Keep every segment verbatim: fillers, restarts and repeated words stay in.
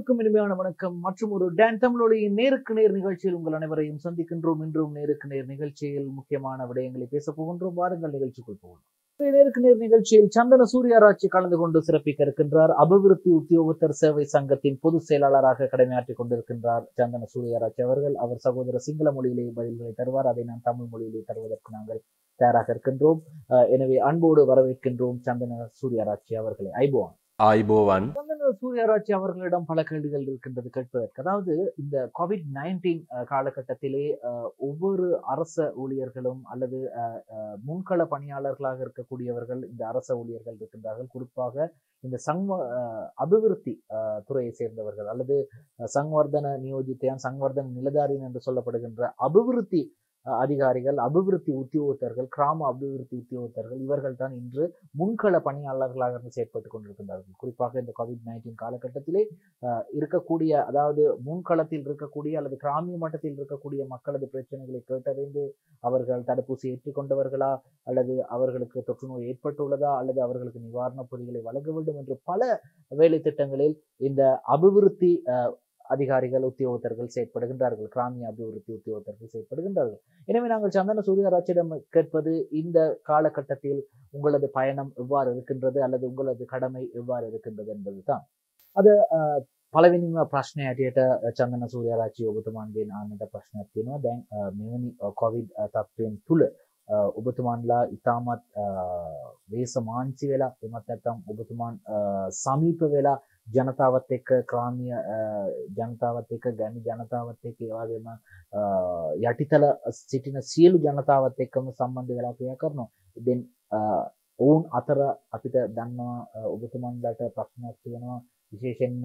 அனைவருக்கும் இனிமையான வணக்கம் மற்றும் ஒரு டான் தமிழொலியின் நேருக்கு நேர் நிகழ்ச்சியில் உங்கள் அனைவரையும் சந்திக்கின்றோம். இன்றும் நேருக்கு நேர் நிகழ்ச்சியில் முக்கியமான விடயங்களை பேச போகின்றோம். வாருங்கள் நிகழ்ச்சிக்குள் போகலாம். நேருக்கு நேர் நிகழ்ச்சியில் சந்தன சூர்யாராச்சி கலந்து கொண்டு சிறப்பிக்க இருக்கின்றார். அபிவிருத்தி உத்தியோகத்தர் சேவை சங்கத்தின் பொதுச் செயலாளராக கடமையாற்றிக் கொண்டிருக்கின்றார் சந்தன சூர்யாராச்சி அவர்கள். அவர் சகோதர சிங்கள மொழியிலேயே பதில்களை தருவார். அதை நான் தமிழ் மொழியிலே தருவதற்கு நாங்கள் தயாராக இருக்கின்றோம். எனவே அன்போடு வரவேற்கின்றோம் சந்தன சூர்யாராச்சி அவர்களை. ஐபோவான் ஆய்போவான் சந்தன சூர்யாராச்சி அவர்களிடம் பல கேள்விகள் இருக்கின்றது கேட்பதற்கு. அதாவது இந்த கோவிட் நைன்டீன் காலகட்டத்திலே ஒவ்வொரு அரச ஊழியர்களும் அல்லது முன்கள பணியாளர்களாக இருக்கக்கூடியவர்கள் இந்த அரச ஊழியர்கள் இருக்கின்றார்கள். குறிப்பாக இந்த சங்வ அபிவிருத்தி துறையை சேர்ந்தவர்கள் அல்லது சங்வர்தன நியோஜித்தையான் சங்வர்தன நிலதாரின் என்று சொல்லப்படுகின்ற அபிவிருத்தி அதிகாரிகள், அபிவிருத்தி உத்தியோகத்தர்கள், கிராம அபிவிருத்தி உத்தியோகத்தர்கள் இவர்கள் தான் இன்று முன்கள பணியாளர்களாக செயற்பட்டுக் கொண்டிருக்கின்றார்கள். குறிப்பாக இந்த கோவிட் நைன்டீன் காலகட்டத்திலே இருக்கக்கூடிய அதாவது முன்களத்தில் இருக்கக்கூடிய அல்லது கிராமிய மட்டத்தில் இருக்கக்கூடிய மக்களது பிரச்சனைகளை கேட்டறிந்து அவர்கள் தடுப்பூசி ஏற்றுக்கொண்டவர்களா அல்லது அவர்களுக்கு தொற்று நோய் ஏற்பட்டுள்ளதா அல்லது அவர்களுக்கு நிவாரண பொதிகளை வழங்க வேண்டும் என்று பல வேலை திட்டங்களில் இந்த அபிவிருத்தி அதிகாரிகள் உத்தியோகத்தர்கள் செயற்படுகின்றார்கள். கிராமிய அபிவிருத்தி உத்தியோகத்தர்கள் செயற்படுகின்றார்கள். எனவே நாங்கள் சந்தன சூர்யாராச்சியிடம் கேட்பது, இந்த காலகட்டத்தில் உங்களது பயணம் எவ்வாறு இருக்கின்றது அல்லது உங்களது கடமை எவ்வாறு இருக்கின்றது என்பதுதான். அது පළවෙනිම ප්‍රශ්නය ඇටියට චන්දන සූර්යාරාච්චි ඔබතුමන්ගෙන් අහන්නට ප්‍රශ්නයක් තියෙනවා. දැන් මෙවැනි කොවිඩ් තත්ත්වයෙන් තුල ඔබතුමන්ලා ඉතාමත් වේස මාංචි වෙලා එමත් නැත්නම් ඔබතුමන් සමීප වෙලා ජනතාවත් එක්ක ක්‍රාමීය ජනතාවත් එක්ක ගැමි ජනතාවත් එක්ක ඒ වගේම යටිතල සිටින සියලු ජනතාවත් එක්කම සම්බන්ධ වෙලා ක්‍රියා කරනවා. ඉතින් ඔවුන් අතර අපිට දන්නවා ඔබතුමන්ලාට ප්‍රශ්නයක් තියෙනවා. විශේෂයෙන්ම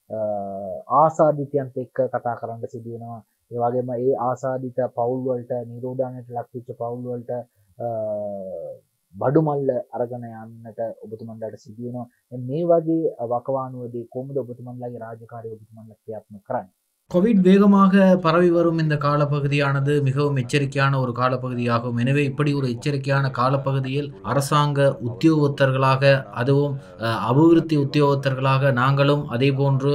ආසාදිතයන්ට එක්ක කතා කරන්න සිදු වෙනවා. ඒ වගේම ඒ ආසාදිත පවුල් වලට නිරෝධානයට ලක් වෙච්ච පවුල් වලට බඩු මල්ල අරගෙන යන්නට ඔබතුමන්ලාට සිදු වෙනවා. මේ වගේ වකවානුවේදී කොහොමද ඔබතුමන්ලාගේ රාජකාරිය ඔබතුමන්ලා ක්‍රියාත්මක කරන්නේ? கோவிட் வேகமாக பரவி வரும் இந்த காலப்பகுதியானது மிகவும் எச்சரிக்கையான ஒரு காலப்பகுதியாகும். எனவே இப்படி ஒரு எச்சரிக்கையான காலப்பகுதியில் அரசாங்க உத்தியோகத்தர்களாக அதுவும் அபிவிருத்தி உத்தியோகத்தர்களாக நாங்களும் அதே போன்று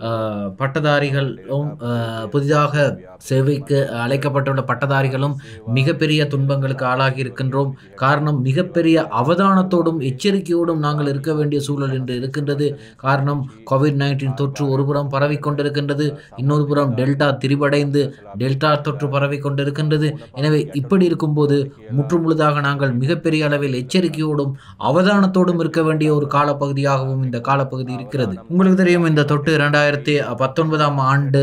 பட்டதாரிகளும் புதிதாக சேவைக்கு அழைக்கப்பட்டுள்ள பட்டதாரிகளும் மிகப்பெரிய துன்பங்களுக்கு ஆளாகி இருக்கின்றோம். காரணம், மிகப்பெரிய அவதானத்தோடும் எச்சரிக்கையோடும் நாங்கள் இருக்க வேண்டிய சூழல் என்று இருக்கின்றது. காரணம், கோவிட் நைன்டீன் தொற்று ஒருபுறம் பரவி கொண்டிருக்கின்றது, இன்னொரு புறம் டெல்டா திரிவடைந்து டெல்டா தொற்று பரவி கொண்டிருக்கின்றது. எனவே இப்படி இருக்கும்போது முற்றுமுழுதாக நாங்கள் மிகப்பெரிய அளவில் எச்சரிக்கையோடும் அவதானத்தோடும் இருக்க வேண்டிய ஒரு காலப்பகுதியாகவும் இந்த காலப்பகுதி இருக்கிறது. உங்களுக்கு தெரியும், இந்த தொற்று இரண்டாயிரத்தி பத்தொன்பதாம் ஆண்டு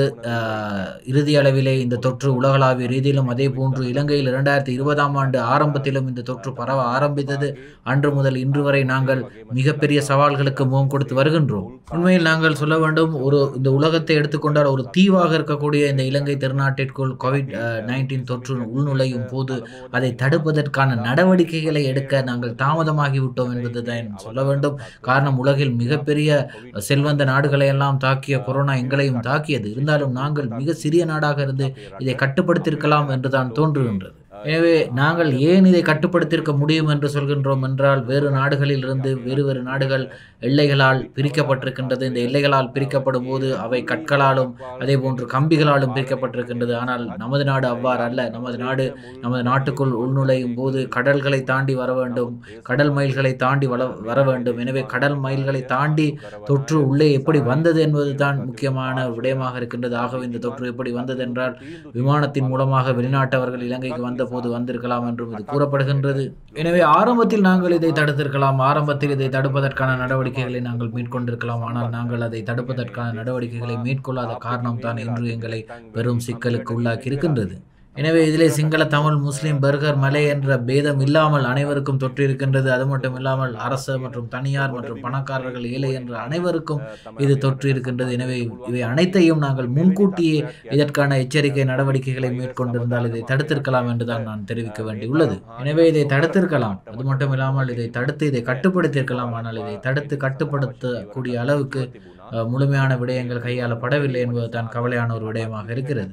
இறுதி அளவிலே இந்த தொற்று உலகளாவிய ரீதியிலும் அதே போன்று இலங்கையில் இரண்டாயிரத்தி இருபதாம் ஆண்டு ஆரம்பத்திலும் இந்த தொற்று பரவ ஆரம்பித்தது. அன்று முதல் இன்று வரை நாங்கள் மிகப்பெரிய சவால்களுக்கு முகம் கொடுத்து வருகின்றோம். உண்மையில் நாங்கள் சொல்ல வேண்டும், ஒரு இந்த உலகத்தை எடுத்துக்கொண்டால் ஒரு தீவாக இருக்கக்கூடிய இந்த இலங்கை திருநாட்டிற்குள் கோவிட் நைன்டீன் தொற்று உள்நுழையும் போது அதை தடுப்பதற்கான நடவடிக்கைகளை எடுக்க நாங்கள் தாமதமாகிவிட்டோம் என்பதுதான் சொல்ல வேண்டும். காரணம், உலகில் மிகப்பெரிய செல்வந்த நாடுகளை எல்லாம் தாக்கிய கொரோனா எங்களையும் தாக்கியது. இருந்தாலும் நாங்கள் மிக சிறிய நாடாக இருந்து இதை கட்டுப்படுத்தியிருக்கலாம் என்றுதான் தோன்றுகின்றது. எனவே நாங்கள் ஏன் இதை கட்டுப்படுத்தியிருக்க முடியும் என்று சொல்கின்றோம் என்றால், வேறு நாடுகளில் இருந்து வேறு வேறு நாடுகள் எல்லைகளால் பிரிக்கப்பட்டிருக்கின்றது. இந்த எல்லைகளால் பிரிக்கப்படும் போது அவை கற்களாலும் அதே போன்று கம்பிகளாலும் பிரிக்கப்பட்டிருக்கின்றது. ஆனால் நமது நாடு அவ்வாறு அல்ல. நமது நாடு நமது நாட்டுக்குள் உள்நுழையும் போது கடல்களை தாண்டி வர வேண்டும், கடல் மைல்களை தாண்டி வள வர வேண்டும். எனவே கடல் மைல்களை தாண்டி தொற்று உள்ளே எப்படி வந்தது என்பது தான் முக்கியமான விடயமாக இருக்கின்றது. ஆகவே இந்த தொற்று எப்படி வந்தது என்றால், விமானத்தின் மூலமாக வெளிநாட்டவர்கள் இலங்கைக்கு வந்த போது வந்திருக்கலாம் என்றும் இது கூறப்படுகின்றது. எனவே ஆரம்பத்தில் நாங்கள் இதை தடுத்திருக்கலாம், ஆரம்பத்தில் இதை தடுப்பதற்கான நடவடிக்கைகளை நாங்கள் மேற்கொண்டிருக்கலாம். ஆனால் நாங்கள் அதை தடுப்பதற்கான நடவடிக்கைகளை மேற்கொள்ளாத காரணம் தான் இன்று எங்களை பெரும் சிக்கலுக்கு உள்ளாக்கி இருக்கின்றது. எனவே இதிலே சிங்கள, தமிழ், முஸ்லிம், பர்கர், மலை என்ற பேதம் இல்லாமல் அனைவருக்கும் தொற்று இருக்கின்றது. அது மட்டும் இல்லாமல் அரசு மற்றும் தனியார் மற்றும் பணக்காரர்கள், ஏழை என்ற அனைவருக்கும் இது தொற்று இருக்கின்றது. எனவே இவை அனைத்தையும் நாங்கள் முன்கூட்டியே இதற்கான எச்சரிக்கை நடவடிக்கைகளை மேற்கொண்டிருந்தால் இதை தடுத்திருக்கலாம் என்றுதான் நான் தெரிவிக்க வேண்டியுள்ளது. எனவே இதை தடுத்திருக்கலாம். அது மட்டும் இல்லாமல் இதை தடுத்து இதை கட்டுப்படுத்தியிருக்கலாம். ஆனால் இதை தடுத்து கட்டுப்படுத்தக்கூடிய அளவுக்கு முழுமையான விடயங்கள் கையாளப்படவில்லை என்பது தான் கவலையான ஒரு விடயமாக இருக்கிறது.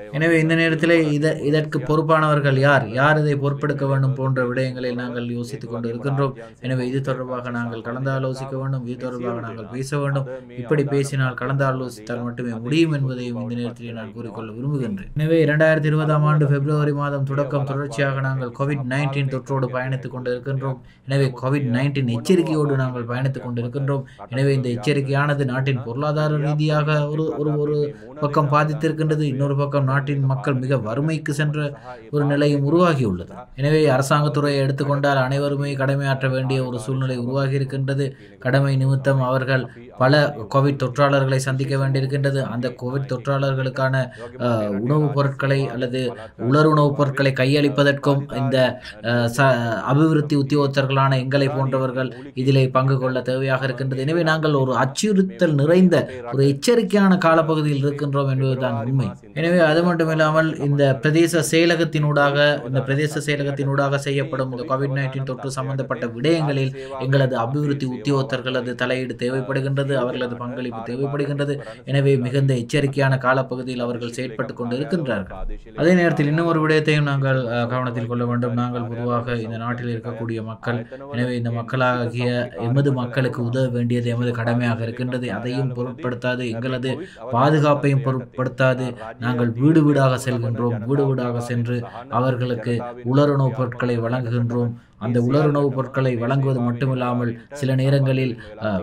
எனவே இந்த நேரத்தில் இத இதற்கு பொறுப்பானவர்கள் யார் யார் இதை பொறுப்பெடுக்க வேண்டும் போன்ற விடயங்களில் நாங்கள் யோசித்துக் கொண்டு இருக்கின்றோம். எனவே இது தொடர்பாக நாங்கள் கலந்து ஆலோசிக்க வேண்டும், இது தொடர்பாக நாங்கள் பேச வேண்டும். இப்படி பேசினால் கலந்து ஆலோசித்தால் மட்டுமே முடியும் என்பதையும் இந்த நேரத்தில் நான் கூறிக்கொள்ள விரும்புகின்றேன். எனவே இரண்டாயிரத்தி இருபதாம் ஆண்டு பிப்ரவரி மாதம் தொடக்கம் தொடர்ச்சியாக நாங்கள் கோவிட் நைன்டீன் தொற்றோடு பயணித்துக் கொண்டு இருக்கின்றோம். எனவே கோவிட் நைன்டீன் எச்சரிக்கையோடு நாங்கள் பயணித்துக் கொண்டிருக்கின்றோம். எனவே இந்த எச்சரிக்கையானது நாட்டின் பொருளாதார ரீதியாக ஒரு ஒரு ஒரு பக்கம் பாதித்திருக்கின்றது, இன்னொரு பக்கம் நாட்டின் மக்கள் மிக வறுமைக்கு சென்ற ஒரு நிலையும் உருவாகியுள்ளது. எனவே அரசாங்கத்துறையை எடுத்துக்கொண்டால் அனைவருமே கடமையாற்ற வேண்டிய ஒரு சூழ்நிலை உருவாகி இருக்கின்றது. கடமை நிமித்தம் அவர்கள் பல கோவிட் தொற்றாளர்களை சந்திக்க வேண்டியிருக்கின்றது. அந்த கோவிட் தொற்றாளர்களுக்கான உணவுப் பொருட்களை அல்லது உலர் உணவுப் பொருட்களை கையளிப்பதற்கும் இந்த அபிவிருத்தி உத்தியோகத்தர்களான எங்களை போன்றவர்கள் இதிலே பங்கு கொள்ள தேவையாக இருக்கின்றது. எனவே நாங்கள் ஒரு அச்சுறுத்தல் நிறைந்த ஒரு எச்சரிக்கையான காலப்பகுதியில் இருக்கின்றோம் என்பதுதான் உண்மை. எனவே அது மட்டுமில்லாமல் இந்த பிரதேச செயலகத்தினூடாக இந்த பிரதேச செயலகத்தினூடாக செய்யப்படும் இந்த கோவிட் நைன்டீன் தொற்று சம்பந்தப்பட்ட விடயங்களில் எங்களது அபிவிருத்தி உத்தியோகத்தர்களது தலையீடு தேவைப்படுகின்றது, அவர்களது பங்களிப்பு தேவைப்படுகின்றது. எனவே மிகுந்த எச்சரிக்கையான காலப்பகுதியில் அவர்கள் செயற்பட்டுக் கொண்டு இருக்கின்றார்கள். அதே நேரத்தில் இன்னும் ஒரு விடயத்தையும் நாங்கள் கவனத்தில் கொள்ள வேண்டும். நாங்கள் பொதுவாக இந்த நாட்டில் இருக்கக்கூடிய மக்கள், எனவே இந்த மக்களாகிய எமது மக்களுக்கு உதவ வேண்டியது எமது கடமையாக இருக்கின்றது. அதையும் பொருட்படுத்தாது, எங்களது பாதுகாப்பையும் பொருட்படுத்தாது நாங்கள் வீடு வீடாக செல்கின்றோம். வீடு வீடாக சென்று அவர்களுக்கு உலருணவுப் பொருட்களை வழங்குகின்றோம். அந்த உலருணவுப் பொருட்களை வழங்குவது மட்டுமில்லாமல் சில நேரங்களில்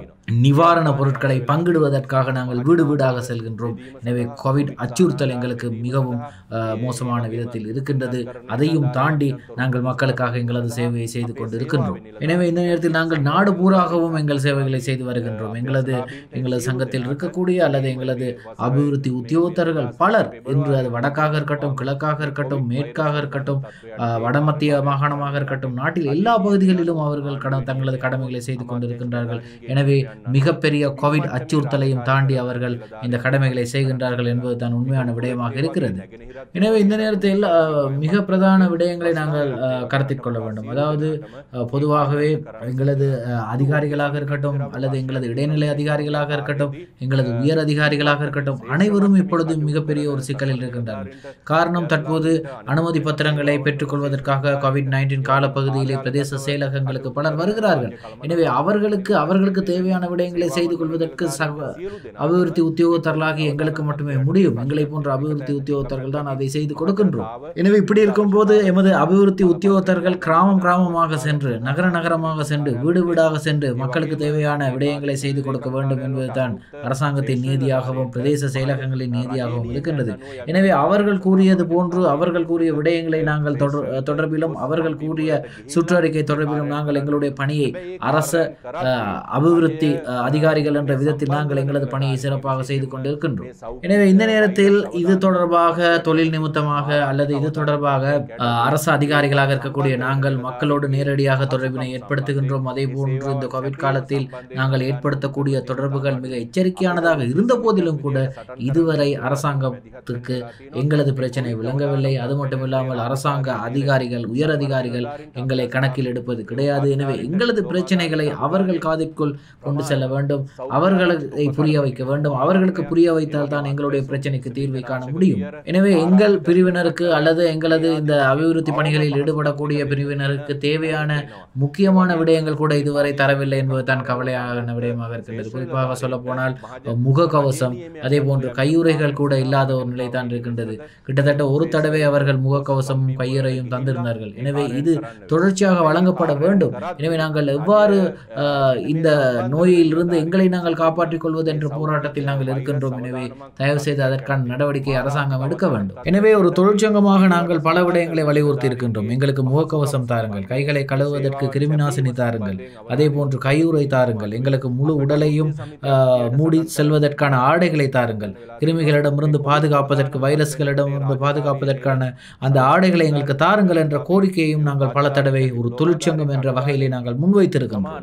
நிவாரண பொருட்களை பங்கிடுவதற்காக நாங்கள் வீடு வீடாக செல்கின்றோம். எனவே கோவிட் அச்சுறுத்தல் எங்களுக்கு மிகவும் மோசமான விதத்தில் இருக்கின்றது. அதையும் தாண்டி நாங்கள் மக்களுக்காக எங்களது சேவையை செய்து கொண்டு இருக்கின்றோம். எனவே இந்த நேரத்தில் நாங்கள் நாடு பூராகவும் எங்கள் சேவைகளை செய்து வருகின்றோம். எங்களது எங்களது சங்கத்தில் இருக்கக்கூடிய அல்லது எங்களது அபிவிருத்தி உத்தியோகத்தர்கள் பலர் இன்று அது வடக்காக இருக்கட்டும், கிழக்காக இருக்கட்டும், மேற்காக இருக்கட்டும், வடமத்திய மாகாணமாக இருக்கட்டும், நாட்டில் எல்லா பகுதிகளிலும் அவர்கள் கட தங்களது கடமைகளை செய்து கொண்டிருக்கின்றார்கள். எனவே மிகப்பெரிய கோவிட் அச்சுறுத்தலையும் தாண்டி அவர்கள் இந்த கடமைகளை செய்கின்றார்கள் என்பது தான் உண்மையான விடயமாக இருக்கிறது. எனவே இந்த நேரத்தில் மிக பிரதான விடயங்களை நாங்கள் கருத்தில் கொள்ள வேண்டும். அதாவது பொதுவாகவே எங்களது அதிகாரிகளாக இருக்கட்டும் அல்லது எங்களது இடைநிலை அதிகாரிகளாக இருக்கட்டும், எங்களது உயர் அதிகாரிகளாக இருக்கட்டும், அனைவரும் இப்பொழுது மிகப்பெரிய ஒரு சிக்கலில் இருக்கின்றார்கள். காரணம், தற்போது அனுமதி பத்திரங்களை பெற்றுக்கொள்வதற்காக கோவிட் நைன்டீன் காலப்பகுதியிலே பிரதேச செயலகங்களுக்கு பலர் வருகிறார்கள். எனவே அவர்களுக்கு அவர்களுக்கு தேவையான விடயங்களை செய்து கொள்வதற்கு அபிவிருத்தி உத்தியோகத்தர்களாகி எங்களுக்கு மட்டுமே முடியும். எங்களை போன்ற அபிவிருத்தி உத்தியோகத்தர்கள் தான் அதை செய்து கொடுக்கின்றோம். எனவே இப்படி இருக்கும் போது எமது அபிவிருத்தி உத்தியோகத்தர்கள் கிராமம் கிராமமாக சென்று, நகர நகரமாக சென்று, வீடு வீடாக சென்று மக்களுக்கு தேவையான விடயங்களை செய்து கொடுக்க வேண்டும் என்பதுதான் அரசாங்கத்தின் நீதியாகவும் பிரதேச செயலகங்களின் நீதியாகவும் இருக்கின்றது. எனவே அவர்கள் கூறியது போன்று அவர்கள் கூறிய விடயங்களை நாங்கள் தொடர்பிலும் அவர்கள் கூறிய சுற்றறிக்கை தொடர்பிலும் நாங்கள் எங்களுடைய பணியை அரச அபிவிருத்தி அதிகாரிகள் என்ற விதத்தில் நாங்கள் எங்களது பணியை சிறப்பாக செய்து கொண்டிருக்கின்றோம். எனவே இந்த நேரத்தில் இது தொடர்பாக தொழில் நிமித்தமாக அல்லது இது தொடர்பாக அரசு அதிகாரிகளாக இருக்கக்கூடிய நாங்கள் மக்களோடு நேரடியாக தொடர்பினை ஏற்படுத்துகின்றோம். அதே போன்று இந்த கோவிட் காலத்தில் நாங்கள் ஏற்படுத்தக்கூடிய தொடர்புகள் மிக எச்சரிக்கையானதாக இருந்த போதிலும் கூட இதுவரை அரசாங்கத்துக்கு எங்களது பிரச்சனை விளங்கவில்லை. அது மட்டுமில்லாமல் அரசாங்க அதிகாரிகள், உயர் அதிகாரிகள் எங்களை கணக்கில் எடுப்பது கிடையாது. எனவே எங்களது பிரச்சனைகளை அவர்கள் காதிற்குள் கொண்டு செல்ல வேண்டும், அவர்களை புரிய வைக்க வேண்டும். அவர்களுக்கு புரிய வைத்தால் தான் எங்களுடைய பிரச்சனைக்கு தீர்வை காண முடியும். எனவே எங்கள் பிரிவினருக்கு அல்லது எங்களது இந்த அபிவிருத்தி பணிகளில் ஈடுபடக்கூடிய பிரிவினருக்கு தேவையான முக்கியமான விடயங்கள் கூட இதுவரை தரவில்லை என்பதுதான் கவலையான விடயமாக இருக்கின்றது. குறிப்பாக சொல்ல போனால் முகக்கவசம், அதே போன்று கையுறைகள் கூட இல்லாத ஒரு நிலை தான் இருக்கின்றது. கிட்டத்தட்ட ஒரு தடவை அவர்கள் முகக்கவசமும் கையுறையும் தந்திருந்தார்கள். எனவே இது தொடர்ச்சியாக வழங்கப்பட வேண்டும். எனவே நாங்கள் எவ்வாறு இந்த நோயில் இருந்து எங்களை நாங்கள் காப்பாற்றிக் கொள்வது என்ற போராட்டத்தில் நாங்கள் இருக்கின்றோம். எனவே தயவு செய்து அதற்கான நடவடிக்கை அரசாங்கம் எடுக்க வேண்டும். எனவே ஒரு தொழிற்சங்கமாக நாங்கள் பல விடயங்களை வலியுறுத்தி இருக்கின்றோம். எங்களுக்கு முகக்கவசம் தாருங்கள், கைகளை கழுவுவதற்கு கிருமிநாசினி தாருங்கள், அதே போன்று கையுறை தாருங்கள், எங்களுக்கு முழு உடலையும் மூடி செல்வதற்கான ஆடைகளை தாருங்கள், கிருமிகளிடமிருந்து பாதுகாப்பதற்கு, வைரஸ்களிடமிருந்து பாதுகாப்பதற்கான அந்த ஆடைகளை எங்களுக்கு தாருங்கள் என்ற கோரிக்கையையும் நாங்கள் பல தடவை ஒரு தொழிற்சங்கம் என்ற வகையிலே நாங்கள் முன்வைத்திருக்கின்றோம்.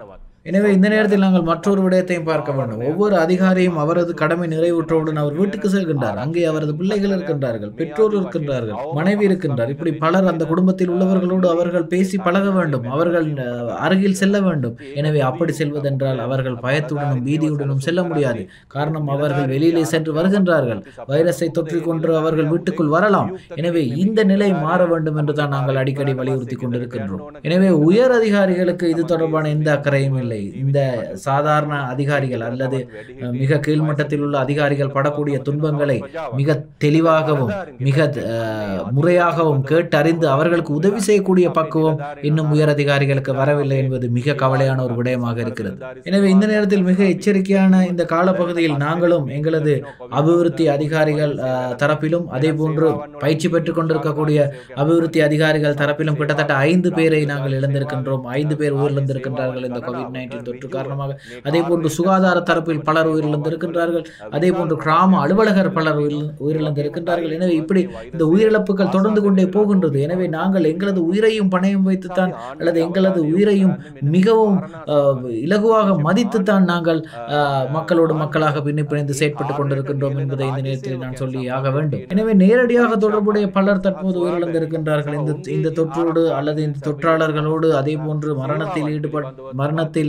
எனவே இந்த நேரத்தில் நாங்கள் மற்றொரு விடயத்தையும் பார்க்க வேண்டும். ஒவ்வொரு அதிகாரியும் அவரது கடமை நிறைவுற்றவுடன் அவர் வீட்டுக்கு செல்கின்றார். அங்கே அவரது பிள்ளைகள் இருக்கின்றார்கள், பெற்றோர் இருக்கின்றார்கள், மனைவி இருக்கின்றார். இப்படி பலர் அந்த குடும்பத்தில் உள்ளவர்களோடு அவர்கள் பேசி பழக வேண்டும், அவர்கள் அருகில் செல்ல வேண்டும். எனவே அப்படி செல்வதென்றால் அவர்கள் பயத்துடனும் பீதியுடனும் செல்ல முடியாது. காரணம், அவர்கள் வெளியிலே சென்று வருகின்றார்கள், வைரஸை தொற்றிக்கொண்டு அவர்கள் வீட்டுக்குள் வரலாம். எனவே இந்த நிலை மாற வேண்டும் என்று தான் நாங்கள் அடிக்கடி வலியுறுத்தி கொண்டிருக்கின்றோம். எனவே உயர் அதிகாரிகளுக்கு இது தொடர்பான எந்த அக்கறையும் இல்லை. இந்த சாதாரண அதிகாரிகள் அல்லது மிக கீழ்மட்டத்தில் உள்ள அதிகாரிகள் படக்கூடிய துன்பங்களை மிக தெளிவாகவும் மிக முறையாகவும் கேட்டறிந்து அவர்களுக்கு உதவி செய்யக்கூடிய பக்குவம் இன்னும் உயர் அதிகாரிகளுக்கு வரவில்லை என்பது மிக கவலையான ஒரு விடயமாக இருக்கிறது. எனவே இந்த நேரத்தில் மிக எச்சரிக்கையான இந்த காலப்பகுதியில் நாங்களும் எங்களது அபிவிருத்தி அதிகாரிகள் தரப்பிலும் அதே போன்று பயிற்சி பெற்றுக் கொண்டிருக்கக்கூடிய அபிவிருத்தி அதிகாரிகள் தரப்பிலும் கிட்டத்தட்ட ஐந்து பேரை நாங்கள் இழந்திருக்கின்றோம். ஐந்து பேர் உயிரிழந்திருக்கின்றார்கள் இந்த கோவிட் நைன்டீன் தொற்று காரணமாக. அதே போன்று சுகாதார தரப்பில் பலர் உயிரிழந்திருக்கின்றார்கள். அதே போன்று கிராம அலுவலகர் பலர் உயிரிழந்திருக்கின்றார்கள். எனவே இப்படி இந்த உயிரிழப்புகள் தொடர்ந்து கொண்டே போகின்றது. எனவே நாங்கள் எங்களது உயிரையும் பணயம் வைத்துத்தான் அல்லது எங்களது உயிரையும் மிகவும் இலகுவாக மதித்துத்தான் நாங்கள் மக்களோடு மக்களாக பின்னி பிணைந்து செயற்பட்டுக் கொண்டிருக்கின்றோம் என்பதை இந்த நேரத்தில் நான் சொல்லி ஆக வேண்டும். எனவே நேரடியாக தொடர்புடைய பலர் தற்போது உயிரிழந்திருக்கின்றார்கள் இந்த இந்த தொற்றோடு அல்லது இந்த தொற்றாளர்களோடு. அதே போன்று மரணத்தில் ஈடுபட் மரணத்தில்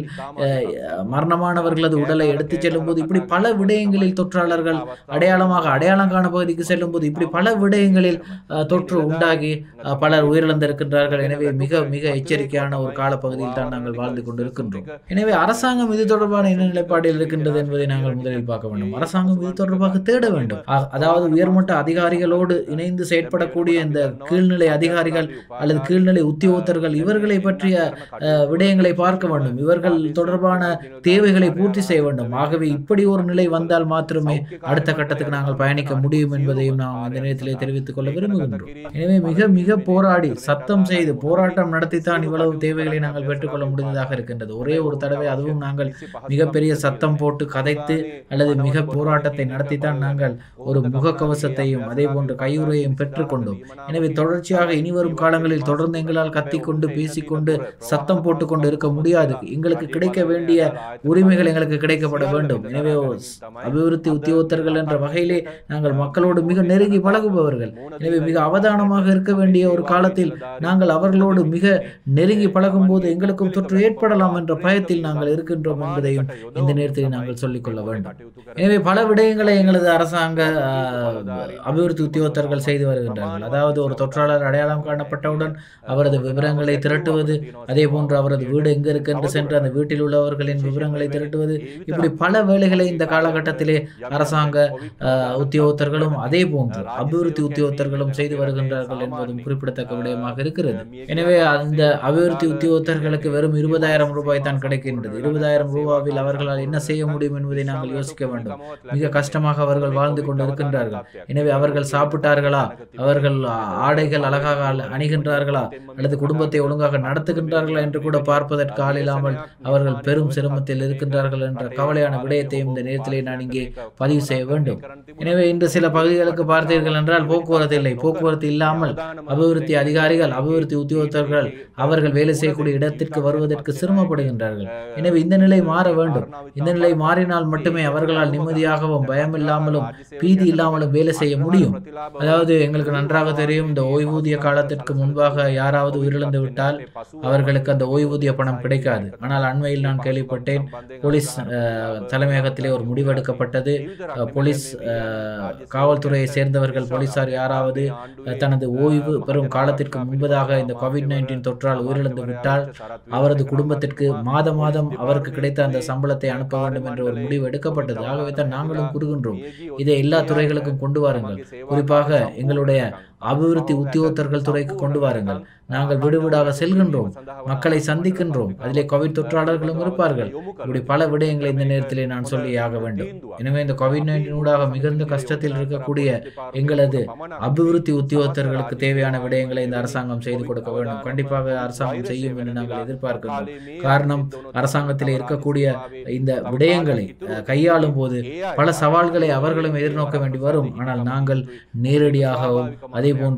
மரணமானவர்களது உடலை எடுத்துச் செல்லும் போது இப்படி பல விடயங்களில் தொற்றாளர்கள் அடையாளமாக அடையாளம் காண பகுதிக்கு செல்லும் போது இப்படி பல விடயங்களில் தொற்று உண்டாகி பலர் உயிரிழந்திருக்கின்றார்கள். எனவே மிக மிக எச்சரிக்கையான ஒரு காலப்பகுதியில் தான் நாங்கள் வாழ்ந்து கொண்டிருக்கின்றோம். எனவே அரசாங்கம் இது தொடர்பான என்ன நிலைப்பாடில் இருக்கின்றது என்பதை நாங்கள் முதலில் பார்க்க வேண்டும். அரசாங்கம் இது தொடர்பாக தேட வேண்டும். அதாவது உயர்மட்ட அதிகாரிகளோடு இணைந்து செயற்படக்கூடிய இந்த கீழ்நிலை அதிகாரிகள் அல்லது கீழ்நிலை உத்தியோகத்தர்கள் இவர்களை பற்றிய விடயங்களை பார்க்க வேண்டும். இவர்கள் தொடர்பான தேவைகளை பூர்த்தி செய்ய வேண்டும். ஆகவே இப்படி ஒரு நிலை வந்தால் மாத்திரமே அடுத்த கட்டத்துக்கு நாங்கள் பயணிக்க முடியும் என்பதையும் நாம் இந்த நேரத்திலே தெரிவித்துக் கொள்ள விரும்புகின்றோம். எனவே மிக மிக போராடி சத்தம் செய்து போராட்டம் நடத்தித்தான் இவ்வளவு தேவைகளை நாங்கள் பெற்றுக்கொள்ள முடிந்ததாக இருக்கின்றது. ஒரே ஒரு தடவை அதுவும் நாங்கள் மிகப்பெரிய சத்தம் போட்டு கதைத்து அல்லது மிக போராட்டத்தை நடத்தித்தான் நாங்கள் ஒரு முகக்கவசத்தையும் அதே போன்று கையுறையையும் பெற்றுக்கொண்டோம். எனவே தொடர்ச்சியாக இனிவரும் காலங்களில் தொடர்ந்து எங்களால் கத்திக்கொண்டு பேசிக்கொண்டு சத்தம் போட்டுக்கொண்டு இருக்க முடியாது. எங்களுக்கு கிடைக்க வேண்டிய உரிமைகள் எங்களுக்கு கிடைக்கப்பட வேண்டும். எனவே அபிவிருத்தி உத்தியோகத்தர்கள் என்ற வகையிலே நாங்கள் மக்களோடு மிக நெருங்கி பழகுபவர்கள். எனவே மிக அவதானமாக இருக்க வேண்டிய ஒரு காலத்தில் நாங்கள் அவர்களோடு மிக நெருங்கி பழகும் போது எங்களுக்கும் தொற்று ஏற்படலாம் என்ற பயத்தில் நாங்கள் இருக்கின்றோம் என்பதையும் இந்த நேரத்தில் நாங்கள் சொல்லிக்கொள்ள வேண்டும். எனவே பல விடயங்களை எங்களது அரசாங்க அபிவிருத்தி உத்தியோகத்தர்கள் செய்து வருகின்றார்கள். அதாவது ஒரு தொற்றாளர் அடையாளம் காணப்பட்டவுடன் அவரது விவரங்களை திரட்டுவது, அதே போன்று அவரது வீடு எங்கு இருக்கு என்று சென்று அந்த வீட்டில் உள்ளவர்களின் விவரங்களை திரட்டுவது, இப்படி பல வேலைகளை இந்த காலகட்டத்திலே அரசாங்க உத்தியோகத்தர்களும் அதே போன்று அபிவிருத்தி உத்தியோகத்தர்களும் செய்து வருகின்றார்கள் என்பதும் குறிப்பிடத்தக்க விடயமாக இருக்கிறது. எனவே அந்த அபிவிருத்தி உத்தியோகத்தர்களுக்கு வெறும் இருபதாயிரம் ரூபாய் தான் கிடைக்கின்றது. இருபதாயிரம் ரூபாவில் அவர்களால் என்ன செய்ய முடியும் என்பதை நாங்கள் யோசிக்க வேண்டும். மிக கஷ்டமாக அவர்கள் வாழ்ந்து கொண்டு இருக்கின்றார்கள். எனவே அவர்கள் சாப்பிட்டார்களா, அவர்கள் ஆடைகள் அழகாக அணிகின்றார்களா அல்லது குடும்பத்தை ஒழுங்காக நடத்துகின்றார்களா என்று கூட பார்ப்பதற்கு ஆள் இல்லாமல் அவர்கள் பெரும் சிரமத்தில் இருக்கின்றார்கள் என்ற கவலையான விடயத்தையும் இந்த நேரத்திலே நான் இங்கே பதிவு செய்ய வேண்டும். எனவே இன்று சில பகுதிகளுக்கு பார்த்தீர்கள் என்றால் போக்குவரத்து இல்லை. போக்குவரத்து இல்லாமல் அபிவிருத்தி அதிகாரிகள் அபிவிருத்தி உத்தியோகத்தர்கள் அவர்கள் வேலை செய்யக்கூடிய இடத்திற்கு வருவதற்கு சிரமப்படுகின்றார்கள். எனவே இந்த நிலை மாற வேண்டும். இந்த நிலை மாறினால் மட்டுமே அவர்களால் நிம்மதியாகவும் பயமில்லாமலும் பீதி இல்லாமலும் வேலை செய்ய முடியும். அதாவது எங்களுக்கு நன்றாக தெரியும், இந்த ஓய்வூதிய காலத்திற்கு முன்பாக யாராவது உயிரிழந்து விட்டால் அவர்களுக்கு அந்த ஓய்வூதிய பணம் கிடைக்காது. ஆனால் அண்மையில் நான் கேள்விப்பட்டேன், போலீஸ் தலைமையகத்திலே ஒரு முடிவெடுக்கப்பட்டது. போலீஸ் காவல்துறையை சேர்ந்தவர்கள் போலீசார் யாராவது தனது ஓய்வு பெறும் காலத்திற்கு முன்பதாக இந்த கோவிட் நைன்டீன் தொற்றால் உயிரிழந்து விட்டால் அவரது குடும்பத்திற்கு மாத மாதம் அவருக்கு கிடைத்த அந்த சம்பளத்தை அனுப்ப வேண்டும் என்ற ஒரு முடிவு எடுக்கப்பட்டது. ஆகவே தான் நாங்களும் கூறுகின்றோம், இதை எல்லா துறைகளுக்கும் கொண்டு வாருங்கள். குறிப்பாக எங்களுடைய அபிவிருத்தி உத்தியோகத்தர்கள் துறைக்கு கொண்டு வாருங்கள். நாங்கள் வீடு வீடாக செல்கின்றோம், மக்களை சந்திக்கின்றோம், அதிலே கோவிட் தொற்றாளர்களும் இருப்பார்கள். இப்படி பல விடயங்களை இந்த நேரத்திலே நான் சொல்லி ஆக வேண்டும். எனவே இந்த கோவிட் நைன்டீன் ஊடாக மிகுந்த கஷ்டத்தில் இருக்கக்கூடிய எங்களது அபிவிருத்தி உத்தியோகத்தர்களுக்கு தேவையான விடயங்களை இந்த அரசாங்கம் செய்து கொடுக்க வேண்டும். கண்டிப்பாக அரசாங்கம் செய்யும் என்று நாங்கள் எதிர்பார்க்கின்றோம். காரணம், அரசாங்கத்திலே இருக்கக்கூடிய இந்த விடயங்களை கையாளும் போது பல சவால்களை அவர்களும் எதிர்நோக்க வேண்டி வரும். ஆனால் நாங்கள் நேரடியாகவும் அதே போன்று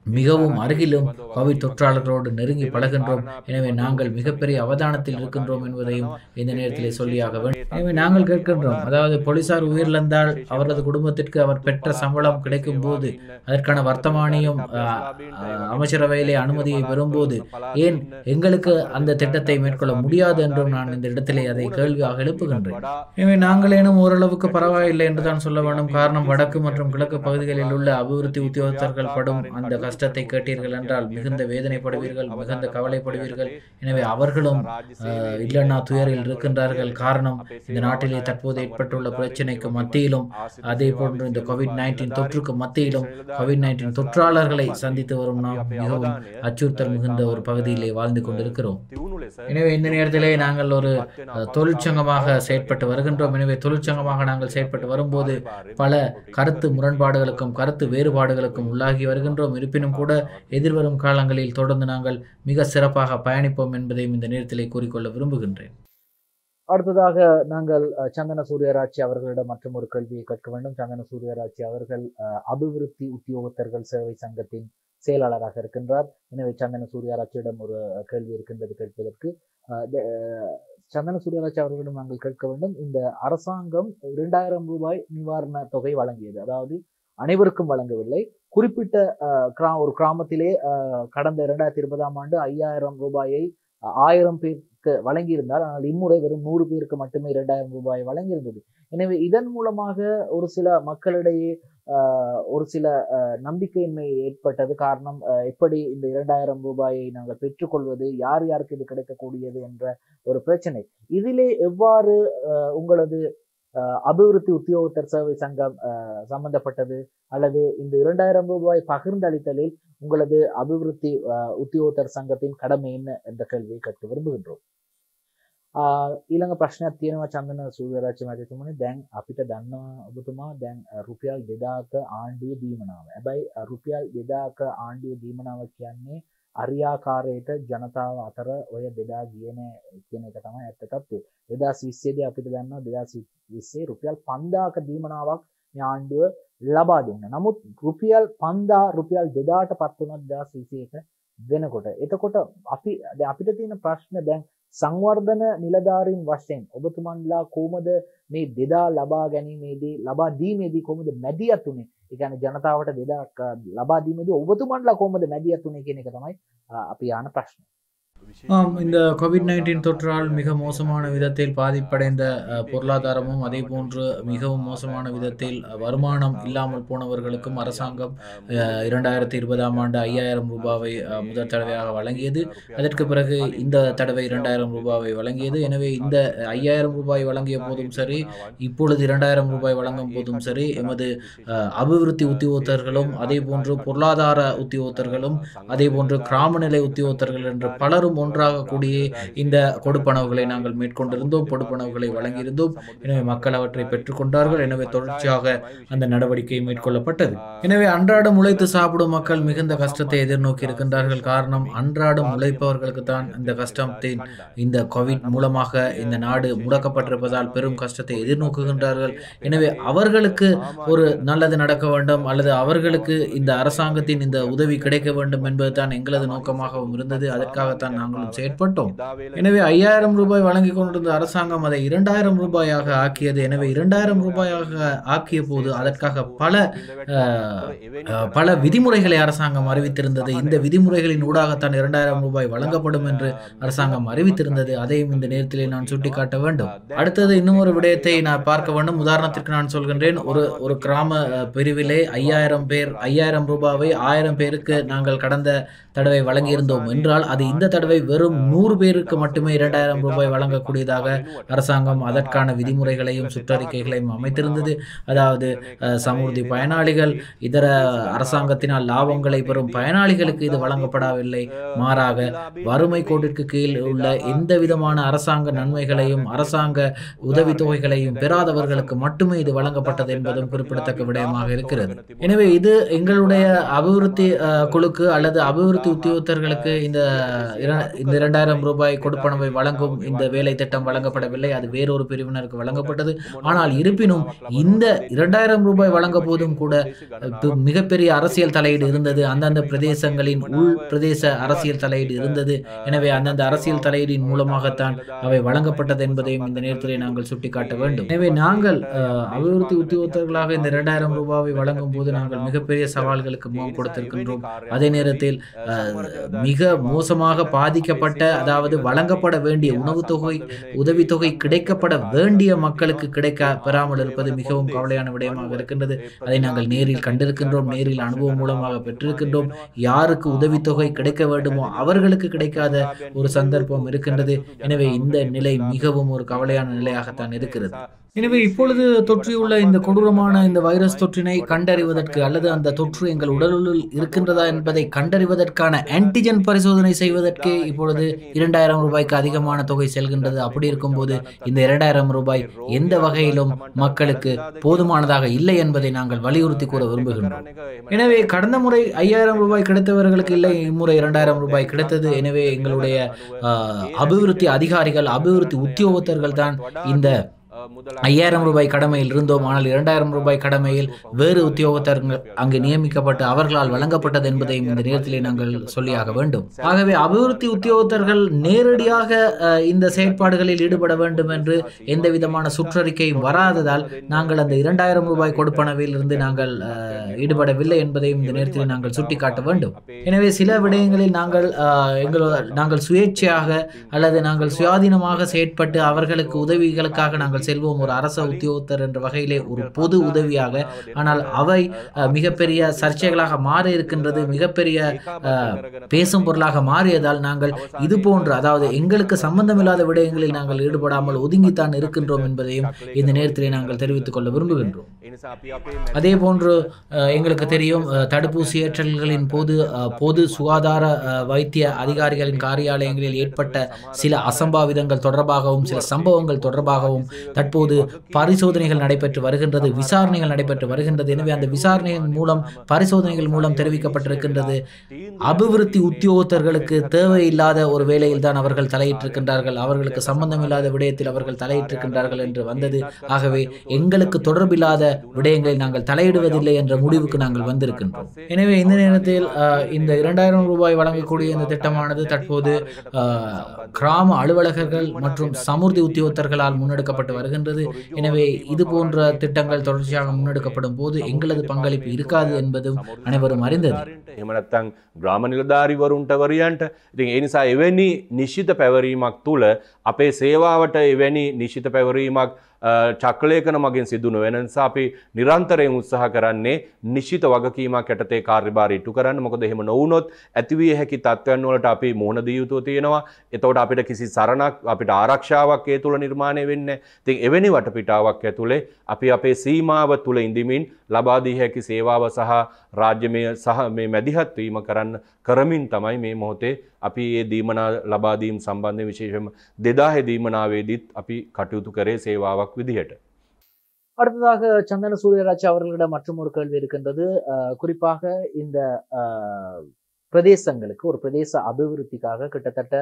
மிகவும் அருகிலும் கோவிட் தொற்றாளர்களோடு நெருங்கி பழகின்றோம். எனவே நாங்கள் மிகப்பெரிய அவதானத்தில் இருக்கின்றோம் என்பதையும் இந்த நேரத்தில் சொல்லியாக வேண்டும். எனவே நாங்கள் கேட்கின்றோம், அதாவது போலீசார் உயிரிழந்தால் அவரது குடும்பத்திற்கு அவர் பெற்ற சம்பளம் கிடைக்கும் போது, அதற்கான வர்த்தமானியும் அமைச்சரவையிலே அனுமதியை பெறும்போது ஏன் எங்களுக்கு அந்த திட்டத்தை மேற்கொள்ள முடியாது என்றும் நான் இந்த இடத்திலே அதை கேள்வியாக எழுப்புகின்றேன். எனவே நாங்களேனும் ஓரளவுக்கு பரவாயில்லை என்றுதான் சொல்ல வேண்டும். காரணம், வடக்கு மற்றும் கிழக்கு பகுதிகளில் உள்ள அபிவிருத்தி உத்தியோகத்தர்கள் படும் அந்த கஷ்டத்தை கேட்டீர்கள் என்றால் மிகுந்த வேதனைப்படுவீர்கள், மிகுந்த கவலைப்படுவீர்கள். எனவே அவர்களும் இல்லைன்னா துயரில் இருக்கின்றார்கள். காரணம், இந்த நாட்டிலே தற்போது ஏற்பட்டுள்ள பிரச்சனைக்கு மத்தியிலும், அதே போன்று இந்த கோவிட் நைன்டீன் தொற்றுக்கு மத்தியிலும் கோவிட் நைன்டீன் தொற்றாளர்களை சந்தித்து வரும் நாம் மிகவும் அச்சுறுத்தல் மிகுந்த ஒரு பகுதியிலே வாழ்ந்து கொண்டிருக்கிறோம். எனவே இந்த நேரத்திலே நாங்கள் ஒரு தொழிற்சங்கமாக செயற்பட்டு வருகின்றோம். எனவே தொழிற்சங்கமாக நாங்கள் செயற்பட்டு வரும்போது பல கருத்து முரண்பாடுகளுக்கும் கருத்து வேறுபாடுகளுக்கும் உள்ளாகி வருகின்றோம். இருப்பினும் கூட எதிர்வரும் காலங்களில் தொடர்ந்து நாங்கள் மிக சிறப்பாக பயணிப்போம் என்பதையும் இந்த நேரத்திலே கூறிக்கொள்ள விரும்புகின்றேன். அடுத்ததாக நாங்கள் சந்தன சூரியராட்சி அவர்களிடம் மற்றும் ஒரு கேள்வியை கேட்க வேண்டும். சந்தன சூரியராட்சி அவர்கள் அபிவிருத்தி உத்தியோகத்தர்கள் சேவை சங்கத்தின் செயலாளராக இருக்கின்றார். எனவே சந்தன சூரியராட்சியிடம் ஒரு கேள்வி இருக்கின்றது கேட்பதற்கு. சந்தன சூரியராட்சி அவர்களிடம் நாங்கள் கேட்க வேண்டும், இந்த அரசாங்கம் இரண்டாயிரம் ரூபாய் நிவாரண தொகை வழங்கியது, அதாவது அனைவருக்கும் வழங்கவில்லை. குறிப்பிட்ட கிரா ஒரு கிராமத்திலே கடந்த இரண்டாயிரத்தி இருபதாம் ஆண்டு ஐயாயிரம் ரூபாயை ஆயிரம் பேருக்கு வழங்கியிருந்தால், ஆனால் இம்முறை வெறும் நூறு பேருக்கு மட்டுமே இரண்டாயிரம் ரூபாய் வழங்கியிருந்தது. எனவே இதன் மூலமாக ஒரு சில மக்களிடையே ஒரு சில நம்பிக்கையின்மை ஏற்பட்டது. காரணம், எப்படி இந்த இரண்டாயிரம் ரூபாயை நாங்கள் பெற்றுக்கொள்வது, யார் யாருக்கு இது கிடைக்கக்கூடியது என்ற ஒரு பிரச்சனை. இதிலே எவ்வாறு உங்களது அபிவிருத்தி உத்தியோகத்தர் சேவை சங்கம் சம்பந்தப்பட்டது, அல்லது இந்த இரண்டாயிரம் ரூபாய் பகிர்ந்தளித்தலில் உங்களது அபிவிருத்தி උද්‍යෝතර සංගතින් கடமை என்ன என்ற கேள்வியை கேட்க விரும்புகின்றோம். ඊළඟ ප්‍රශ්නයක් තියෙනවා චන්දන සූර්යරාජ්‍ය මහත්මයාණනි. දැන් අපිට දන්නවා ඔබතුමා දැන් රුපියල් දෙදාක ආණ්ඩුවේ දීමනාව. හැබැයි රුපියල් දෙදාක ආණ්ඩුවේ දීමනාව කියන්නේ අරියාකාරයට ජනතාව අතර ඔය දෙදා ගියේ නෑ කියන එක තමයි ඇත්ත තත්ත්වය. දෙදාස් විස්සේ දී අපිට දන්නවා දෙදාස් විස්සේ රුපියල් පන්දාක දීමනාවක් මේ ආණ්ඩුව ලබා දුන්නා. නමුත් රුපියල් පන්දා රුපියල් දෙදාට පත් වුණා දෙදාස් විසි එක වෙනකොට. එතකොට අපි අපිට තියෙන ප්‍රශ්න දැන් සංවර්ධන නිලධාරීන් වශයෙන් ඔබතුමන්ලා කොහොමද මේ දෙදා ලබා ගැනීමේදී ලබා දීමේදී කොහොමද මැදිහත් උනේ? ඒ කියන්නේ ජනතාවට දෙදාක් ලබා දීමේදී ඔබතුමන්ලා කොහොමද මැදිහත් උනේ කියන එක තමයි අපි ආන ප්‍රශ්න. ஆம், இந்த கோவிட் நைன்டீன் தொற்றால் மிக மோசமான விதத்தில் பாதிப்படைந்த பொருளாதாரமும் அதே போன்று மிகவும் மோசமான விதத்தில் வருமானம் இல்லாமல் போனவர்களுக்கும் அரசாங்கம் இரண்டாயிரத்தி இருபதாம் ஆண்டு ஐயாயிரம் ரூபாவை முதல் தடவையாக வழங்கியது. அதற்கு பிறகு இந்த தடவை இரண்டாயிரம் ரூபாவை வழங்கியது. எனவே இந்த ஐயாயிரம் ரூபாய் வழங்கிய போதும் சரி, இப்பொழுது இரண்டாயிரம் ரூபாய் வழங்கும் போதும் சரி, எமது அபிவிருத்தி உத்தியோகத்தர்களும் அதே போன்று பொருளாதார உத்தியோகத்தர்களும் அதே போன்று கிராம நிலை உத்தியோகத்தர்கள் என்று பலரும் ஒன்றாக கூடிய இந்த கொடுப்பனவுகளை நாங்கள் மேற்கொண்டிருந்தோம், கொடுப்பனவுகளை வழங்கியிருந்தோம். எனவே மக்கள் அவற்றை பெற்றுக்கொண்டார்கள். எனவே தொடர்ச்சியாக அந்த நடவடிக்கை மேற்கொள்ளப்பட்டது. எனவே அன்றாடம் உழைத்து சாப்பிடும் மக்கள் மிகுந்த கஷ்டத்தை எதிர்நோக்கி இருக்கின்றார்கள். காரணம், அன்றாடம் உழைப்பவர்களுக்கு தான் இந்த கஷ்டத்தின் இந்த கோவிட் மூலமாக இந்த நாடு முடக்கப்பட்டிருப்பதால் பெரும் கஷ்டத்தை எதிர்நோக்குகின்றார்கள். எனவே அவர்களுக்கு ஒரு நல்லது நடக்க வேண்டும், அல்லது அவர்களுக்கு இந்த அரசாங்கத்தின் இந்த உதவி கிடைக்க வேண்டும் என்பதுதான் எங்களது நோக்கமாகவும் இருந்தது. அதற்காகத்தான் நாங்களும் செயற்பட்டோம். எனவே ஐயாயிரம் ரூபாய் வழங்கி கொண்டிருந்த அரசாங்கம் அதை இரண்டாயிரம் ரூபாயாக ஆக்கியது. எனவே இரண்டாயிரம் ரூபாயாக ஆக்கிய போது அதற்காக பல பல விதிமுறைகளை அரசாங்கம் அறிவித்திருந்தது. இந்த விதிமுறைகளின் ஊடாகத்தான் இரண்டாயிரம் ரூபாய் வழங்கப்படும் என்று அரசாங்கம் அறிவித்திருந்தது. அதையும் இந்த நேரத்திலே நான் சுட்டிக்காட்ட வேண்டும். அடுத்தது இன்னும் ஒரு விடயத்தை நான் பார்க்க வேண்டும். உதாரணத்திற்கு நான் சொல்கின்றேன், ஒரு ஒரு கிராம பிரிவிலே ஐயாயிரம் பேர் ஐயாயிரம் ரூபாவை ஆயிரம் பேருக்கு நாங்கள் கடந்த தடவை வழங்கியிருந்தோம் என்றால், அது இந்த தடவை வெறும் நூறு பேருக்கு மட்டுமே இரண்டாயிரம் ரூபாய் வழங்கக்கூடியதாக அரசாங்கம் அதற்கான விதிமுறைகளையும் சுற்றறிக்கைகளையும் அமைத்திருந்தது. அதாவது சமூர்த்தி பயனாளிகள், இதர அரசாங்கத்தினால் லாபங்களை பெறும் பயனாளிகளுக்கு இது வழங்கப்படவில்லை. மாறாக வறுமை கோட்டிற்கு கீழ் உள்ள எந்த விதமான அரசாங்க நன்மைகளையும் அரசாங்க உதவித்தொகைகளையும் பெறாதவர்களுக்கு மட்டுமே இது வழங்கப்பட்டது என்பதும் குறிப்பிடத்தக்க விடயமாக இருக்கிறது. எனவே இது எங்களுடைய அபிவிருத்தி குழுக்கு அல்லது அபிவிருத்தி உத்தியோகத்தர்களுக்கு இந்த இந்த இரண்டாயிரம் ரூபாய் கொடுப்பனவை வழங்கும் இந்த வேலை திட்டம் வழங்கப்படவில்லை, அது வேறொரு பிரிவினருக்கு வழங்கப்பட்டது. ஆனால் இருப்பினும் இந்த இரண்டாயிரம் ரூபாய் வழங்க போதும் கூட மிகப்பெரிய அரசியல் தலையீடு இருந்தது. அந்தந்த பிரதேசங்களின் உள் பிரதேச அரசியல் தலையீடு இருந்தது. எனவே அந்தந்த அரசியல் தலையீடின் மூலமாகத்தான் அவை வழங்கப்பட்டது என்பதையும் இந்த நேரத்திலே நாங்கள் சுட்டிக்காட்ட வேண்டும். எனவே நாங்கள் அபிவிருத்தி உத்தியோகத்தர்களாக இந்த இரண்டாயிரம் ரூபாவை வழங்கும் போது நாங்கள் மிகப்பெரிய சவால்களுக்கு முகம் கொடுத்திருக்கின்றோம். அதே நேரத்தில் மிக மோசமாக பாதிக்கப்பட்ட, அதாவது வழங்கப்பட வேண்டிய உணவு தொகை உதவித்தொகை கிடைக்கப்பட வேண்டிய மக்களுக்கு கிடைக்க பெறாமல் இருப்பது மிகவும் கவலையான விடயமாக இருக்கின்றது. அதை நாங்கள் நேரில் கண்டிருக்கின்றோம், நேரில் அனுபவம் மூலமாக பெற்றிருக்கின்றோம். யாருக்கு உதவித்தொகை கிடைக்க வேண்டுமோ அவர்களுக்கு கிடைக்காத ஒரு சந்தர்ப்பம் இருக்கின்றது. எனவே இந்த நிலை மிகவும் ஒரு கவலையான நிலையாகத்தான் இருக்கிறது. எனவே இப்பொழுது தொற்றியுள்ள இந்த கொடூரமான இந்த வைரஸ் தொற்றினை கண்டறிவதற்கு அல்லது அந்த தொற்று எங்கள் உடலுள் இருக்கின்றதா என்பதை கண்டறிவதற்கான ஆன்டிஜன் பரிசோதனை செய்வதற்கே இப்பொழுது இரண்டாயிரம் ரூபாய்க்கு அதிகமான தொகை செல்கின்றது. அப்படி இருக்கும்போது இந்த இரண்டாயிரம் ரூபாய் எந்த வகையிலும் மக்களுக்கு போதுமானதாக இல்லை என்பதை நாங்கள் வலியுறுத்தி கூற விரும்புகின்றோம். எனவே கடந்த முறை ஐயாயிரம் ரூபாய் கிடைத்தவர்களுக்கு இல்லை, இம்முறை இரண்டாயிரம் ரூபாய் கிடைத்தது. எனவே எங்களுடைய அபிவிருத்தி அதிகாரிகள், அபிவிருத்தி உத்தியோகத்தர்கள் தான் இந்த ஐயாயிரம் ரூபாய் கடமையில் இருந்தோம். ஆனால் இரண்டாயிரம் ரூபாய் கடமையில் வேறு உத்தியோகத்தர்கள் அங்கு நியமிக்கப்பட்டு அவர்களால் வழங்கப்பட்டது என்பதையும் இந்த நேரத்திலே நாங்கள் சொல்லியாக வேண்டும். ஆகவே அபிவிருத்தி உத்தியோகத்தர்கள் நேரடியாக இந்த செயற்பாடுகளில் ஈடுபட வேண்டும் என்று எந்த விதமான சுற்றறிக்கையும் வராததால் நாங்கள் அந்த இரண்டாயிரம் ரூபாய் கொடுப்பனவில் இருந்து நாங்கள் ஈடுபடவில்லை என்பதையும் இந்த நேரத்தில் நாங்கள் சுட்டிக்காட்ட வேண்டும். எனவே சில விடயங்களில் நாங்கள் எங்கள் நாங்கள் சுயேட்சையாக அல்லது நாங்கள் சுயாதீனமாக செயற்பட்டு அவர்களுக்கு உதவிகளுக்காக நாங்கள் செல்வோம், ஒரு அரச உத்தியோகத்தர் என்ற வகையிலே ஒரு பொது உதவியாக. ஆனால் அவை மிகப்பெரிய சர்ச்சைகளாக மாறி இருக்கின்றது, மிகப்பெரிய பேசும் பொருளாக மாறியதால் நாங்கள் இது போன்று, அதாவது எங்களுக்கு சம்பந்தமில்லாத விடயங்களில் நாங்கள் ஈடுபடாமல் ஒதுங்கித்தான் இருக்கின்றோம் என்பதையும் இந்த நேரத்திலே நாங்கள் தெரிவித்துக் கொள்ள விரும்புகின்றோம். அதே போன்று எங்களுக்கு தெரியும், தடுப்பூசி ஏற்றல்களின் போது பொது சுகாதார வைத்திய அதிகாரிகளின் காரியாலயங்களில் ஏற்பட்ட சில அசம்பாவிதங்கள் தொடர்பாகவும் சில சம்பவங்கள் தொடர்பாகவும் தற்போது பரிசோதனைகள் நடைபெற்று வருகின்றது, விசாரணைகள் நடைபெற்று வருகின்றது. எனவே அந்த விசாரணையின் மூலம், பரிசோதனைகள் மூலம் தெரிவிக்கப்பட்டிருக்கின்றது, அபிவிருத்தி உத்தியோகத்தர்களுக்கு தேவையில்லாத ஒரு வேலையில் தான் அவர்கள் தலையிட்டிருக்கின்றார்கள், அவர்களுக்கு சம்பந்தமில்லாத விடயத்தில் அவர்கள் தலையிட்டிருக்கின்றார்கள் என்று வந்தது. ஆகவே எங்களுக்கு தொடர்பில்லாத விடயங்களில் நாங்கள் தலையிடுவதில்லை என்ற முடிவுக்கு நாங்கள் வந்திருக்கின்றோம். எனவே இந்த நேரத்தில் இந்த இரண்டாயிரம் ரூபாய் வழங்கக்கூடிய இந்த திட்டமானது தற்போது கிராம அலுவலகர்கள் மற்றும் சமுர்த்தி உத்தியோகத்தர்களால் முன்னெடுக்கப்பட்டு வருகின்றது. எனவே இது போன்ற திட்டங்கள் தொடர்ச்சியாக முன்னெடுக்கப்படும் போது எங்களது பங்களிப்பு இருக்காது என்பதும் அனைவரும் அறிந்தது. එහෙම නැත්නම් ග්‍රාම නිලධාරීවරුන්ට වරියන්ට ඉතින් ඒ නිසා එවැනි නිශ්චිත පැවරීමක් තුළ අපේ සේවාවට එවැනි නිශ්චිත පැවරීමක් චක්‍රලේඛන මගින් සිදු නොවන නිසා අපි නිරන්තරයෙන් උත්සාහ කරන්නේ නිශ්චිත වගකීමක් යටතේ කාර්යභාරය ඉටු කරන්න. මොකද එහෙම නොවුනොත් ඇතිවිය හැකි තත්ත්වයන් වලට අපි මුහුණ දිය යුතු තියෙනවා. එතකොට අපිට කිසි සරණක්, අපිට ආරක්ෂාවක් ඒ තුළ නිර්මාණය වෙන්නේ නැහැ. ඉතින් එවැනි වටපිටාවක් ඇතුලේ අපි අපේ සීමාව තුළ ඉඳිමින් ලබා දී හැකි සේවාව සහ රාජ්‍යමය සහ මේ මැදිහත් වීම කරන්න කරමින් තමයි මේ මොහොතේ අපි මේ දීමනා ලබා දීම සම්බන්ධයෙන් විශේෂයෙන්ම දෙදාහේ දීමනාවේදීත් අපි කටයුතු කරේ සේවාවක් විදිහට. அடுத்ததாக சந்தன சூரியராஜ் அவர்களிடம் மற்றும் ஒரு கேள்வி இருக்கின்றது. குறிப்பாக இந்த பிரதேசங்களுக்கு ஒரு பிரதேச அபிவிருத்திக்காக கிட்டத்தட்ட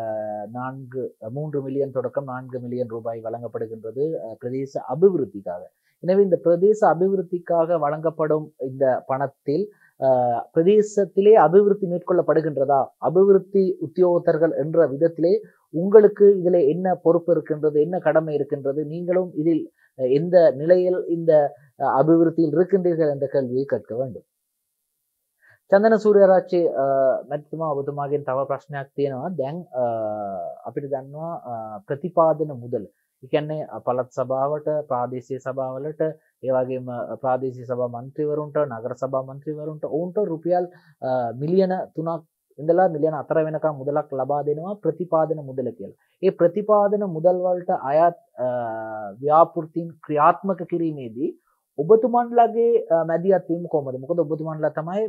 நான்கு மூன்று மில்லியன் தொடக்கம் நான்கு மில்லியன் ரூபாய் வழங்கப்படுகின்றது பிரதேச அபிவிருத்திக்காக. எனவே இந்த பிரதேச அபிவிருத்திக்காக வழங்கப்படும் இந்த பணத்தில் பிரதேசத்திலே அபிவிருத்தி மேற்கொள்ளப்படுகின்றதா, அபிவிருத்தி உத்தியோகத்தர்கள் என்ற விதத்திலே உங்களுக்கு இதில் என்ன பொறுப்பு இருக்கின்றது, என்ன கடமை இருக்கின்றது, நீங்களும் இதில் எந்த நிலையில் இந்த அபிவிருத்தியில் இருக்கின்றீர்கள் என்ற கேள்வியை கேட்க வேண்டும். චන්දන සූර්යරාජ්‍ය මැතිතුමා ඔබතුමාගෙන් තව ප්‍රශ්නයක් තියෙනවා. දැන් අපිට දන්නවා ප්‍රතිපාදන මුදල. ඒ කියන්නේ පළාත් සභාවට, ප්‍රාදේශීය සභාවලට, ඒ වගේම ප්‍රාදේශීය සභා මන්ත්‍රීවරුන්ට, නගර සභා මන්ත්‍රීවරුන්ට ඔවුන්ට රුපියල් මිලියන තුනක් ඉඳලා මිලියන හතර වෙනකම් මුදලක් ලබා දෙනවා ප්‍රතිපාදන මුදල කියලා. ඒ ප්‍රතිපාදන මුදල් වලට අයත් ව්‍යාපෘතීන් ක්‍රියාත්මක කිරීමේදී ඔබතුමන්ලගේ මැදිහත් වීම කොහොමද? මොකද ඔබතුමන්ලා තමයි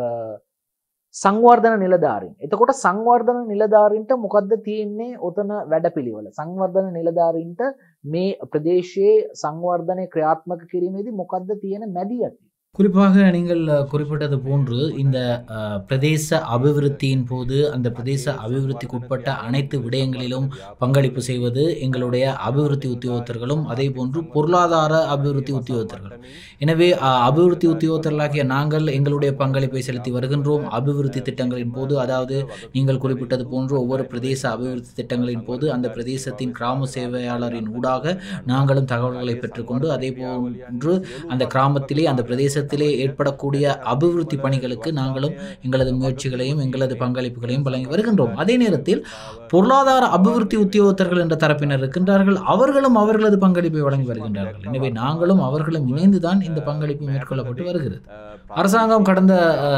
සංවර්ධන නිලධාරීන්. එතකොට සංවර්ධන නිලධාරීන්ට මොකද්ද තියෙන්නේ ඔතන වැඩපිළිවෙල? සංවර්ධන නිලධාරීන්ට මේ ප්‍රදේශයේ සංවර්ධනය ක්‍රියාත්මක කිරීමේදී මොකද්ද තියෙන මැදිහත්? குறிப்பாக நீங்கள் அஹ், குறிப்பிட்டது போன்று இந்த அஹ், பிரதேச அபிவிருத்தியின் போது அந்த பிரதேச அபிவிருத்திக்கு உட்பட்ட அனைத்து விடயங்களிலும் பங்களிப்பு செய்வது எங்களுடைய அபிவிருத்தி உத்தியோகத்தர்களும் அதே போன்று பொருளாதார அபிவிருத்தி உத்தியோகத்தர்களும். எனவே அஹ், அபிவிருத்தி உத்தியோகத்தர்களாகிய நாங்கள் எங்களுடைய பங்களிப்பை செலுத்தி வருகின்றோம். அபிவிருத்தி திட்டங்களின் போது, அதாவது நீங்கள் குறிப்பிட்டது போன்று ஒவ்வொரு பிரதேச அபிவிருத்தி திட்டங்களின் போது அந்த பிரதேசத்தின் கிராம சேவையாளரின் ஊடாக நாங்களும் தகவல்களை பெற்றுக்கொண்டு அதே போன்று அந்த கிராமத்திலே அந்த பிரதேச ஏற்படக்கூடிய அபிவிருத்தி பணிகளுக்கு நாங்களும் எங்களது முயற்சிகளையும் எங்களது பங்களிப்புகளையும் வழங்கி வருகின்றோம். அதே நேரத்தில் பொருளாதார அபிவிருத்தி உத்தியோகத்தர்கள் என்ற தரப்பினர் இருக்கின்றார்கள். அவர்களும் அவர்களது பங்களிப்பை வழங்கி வருகின்றார்கள். எனவே நாங்களும் அவர்களும் இணைந்துதான் இந்த பங்களிப்பு மேற்கொள்ளப்பட்டு வருகிறது. அரசாங்கம் கடந்த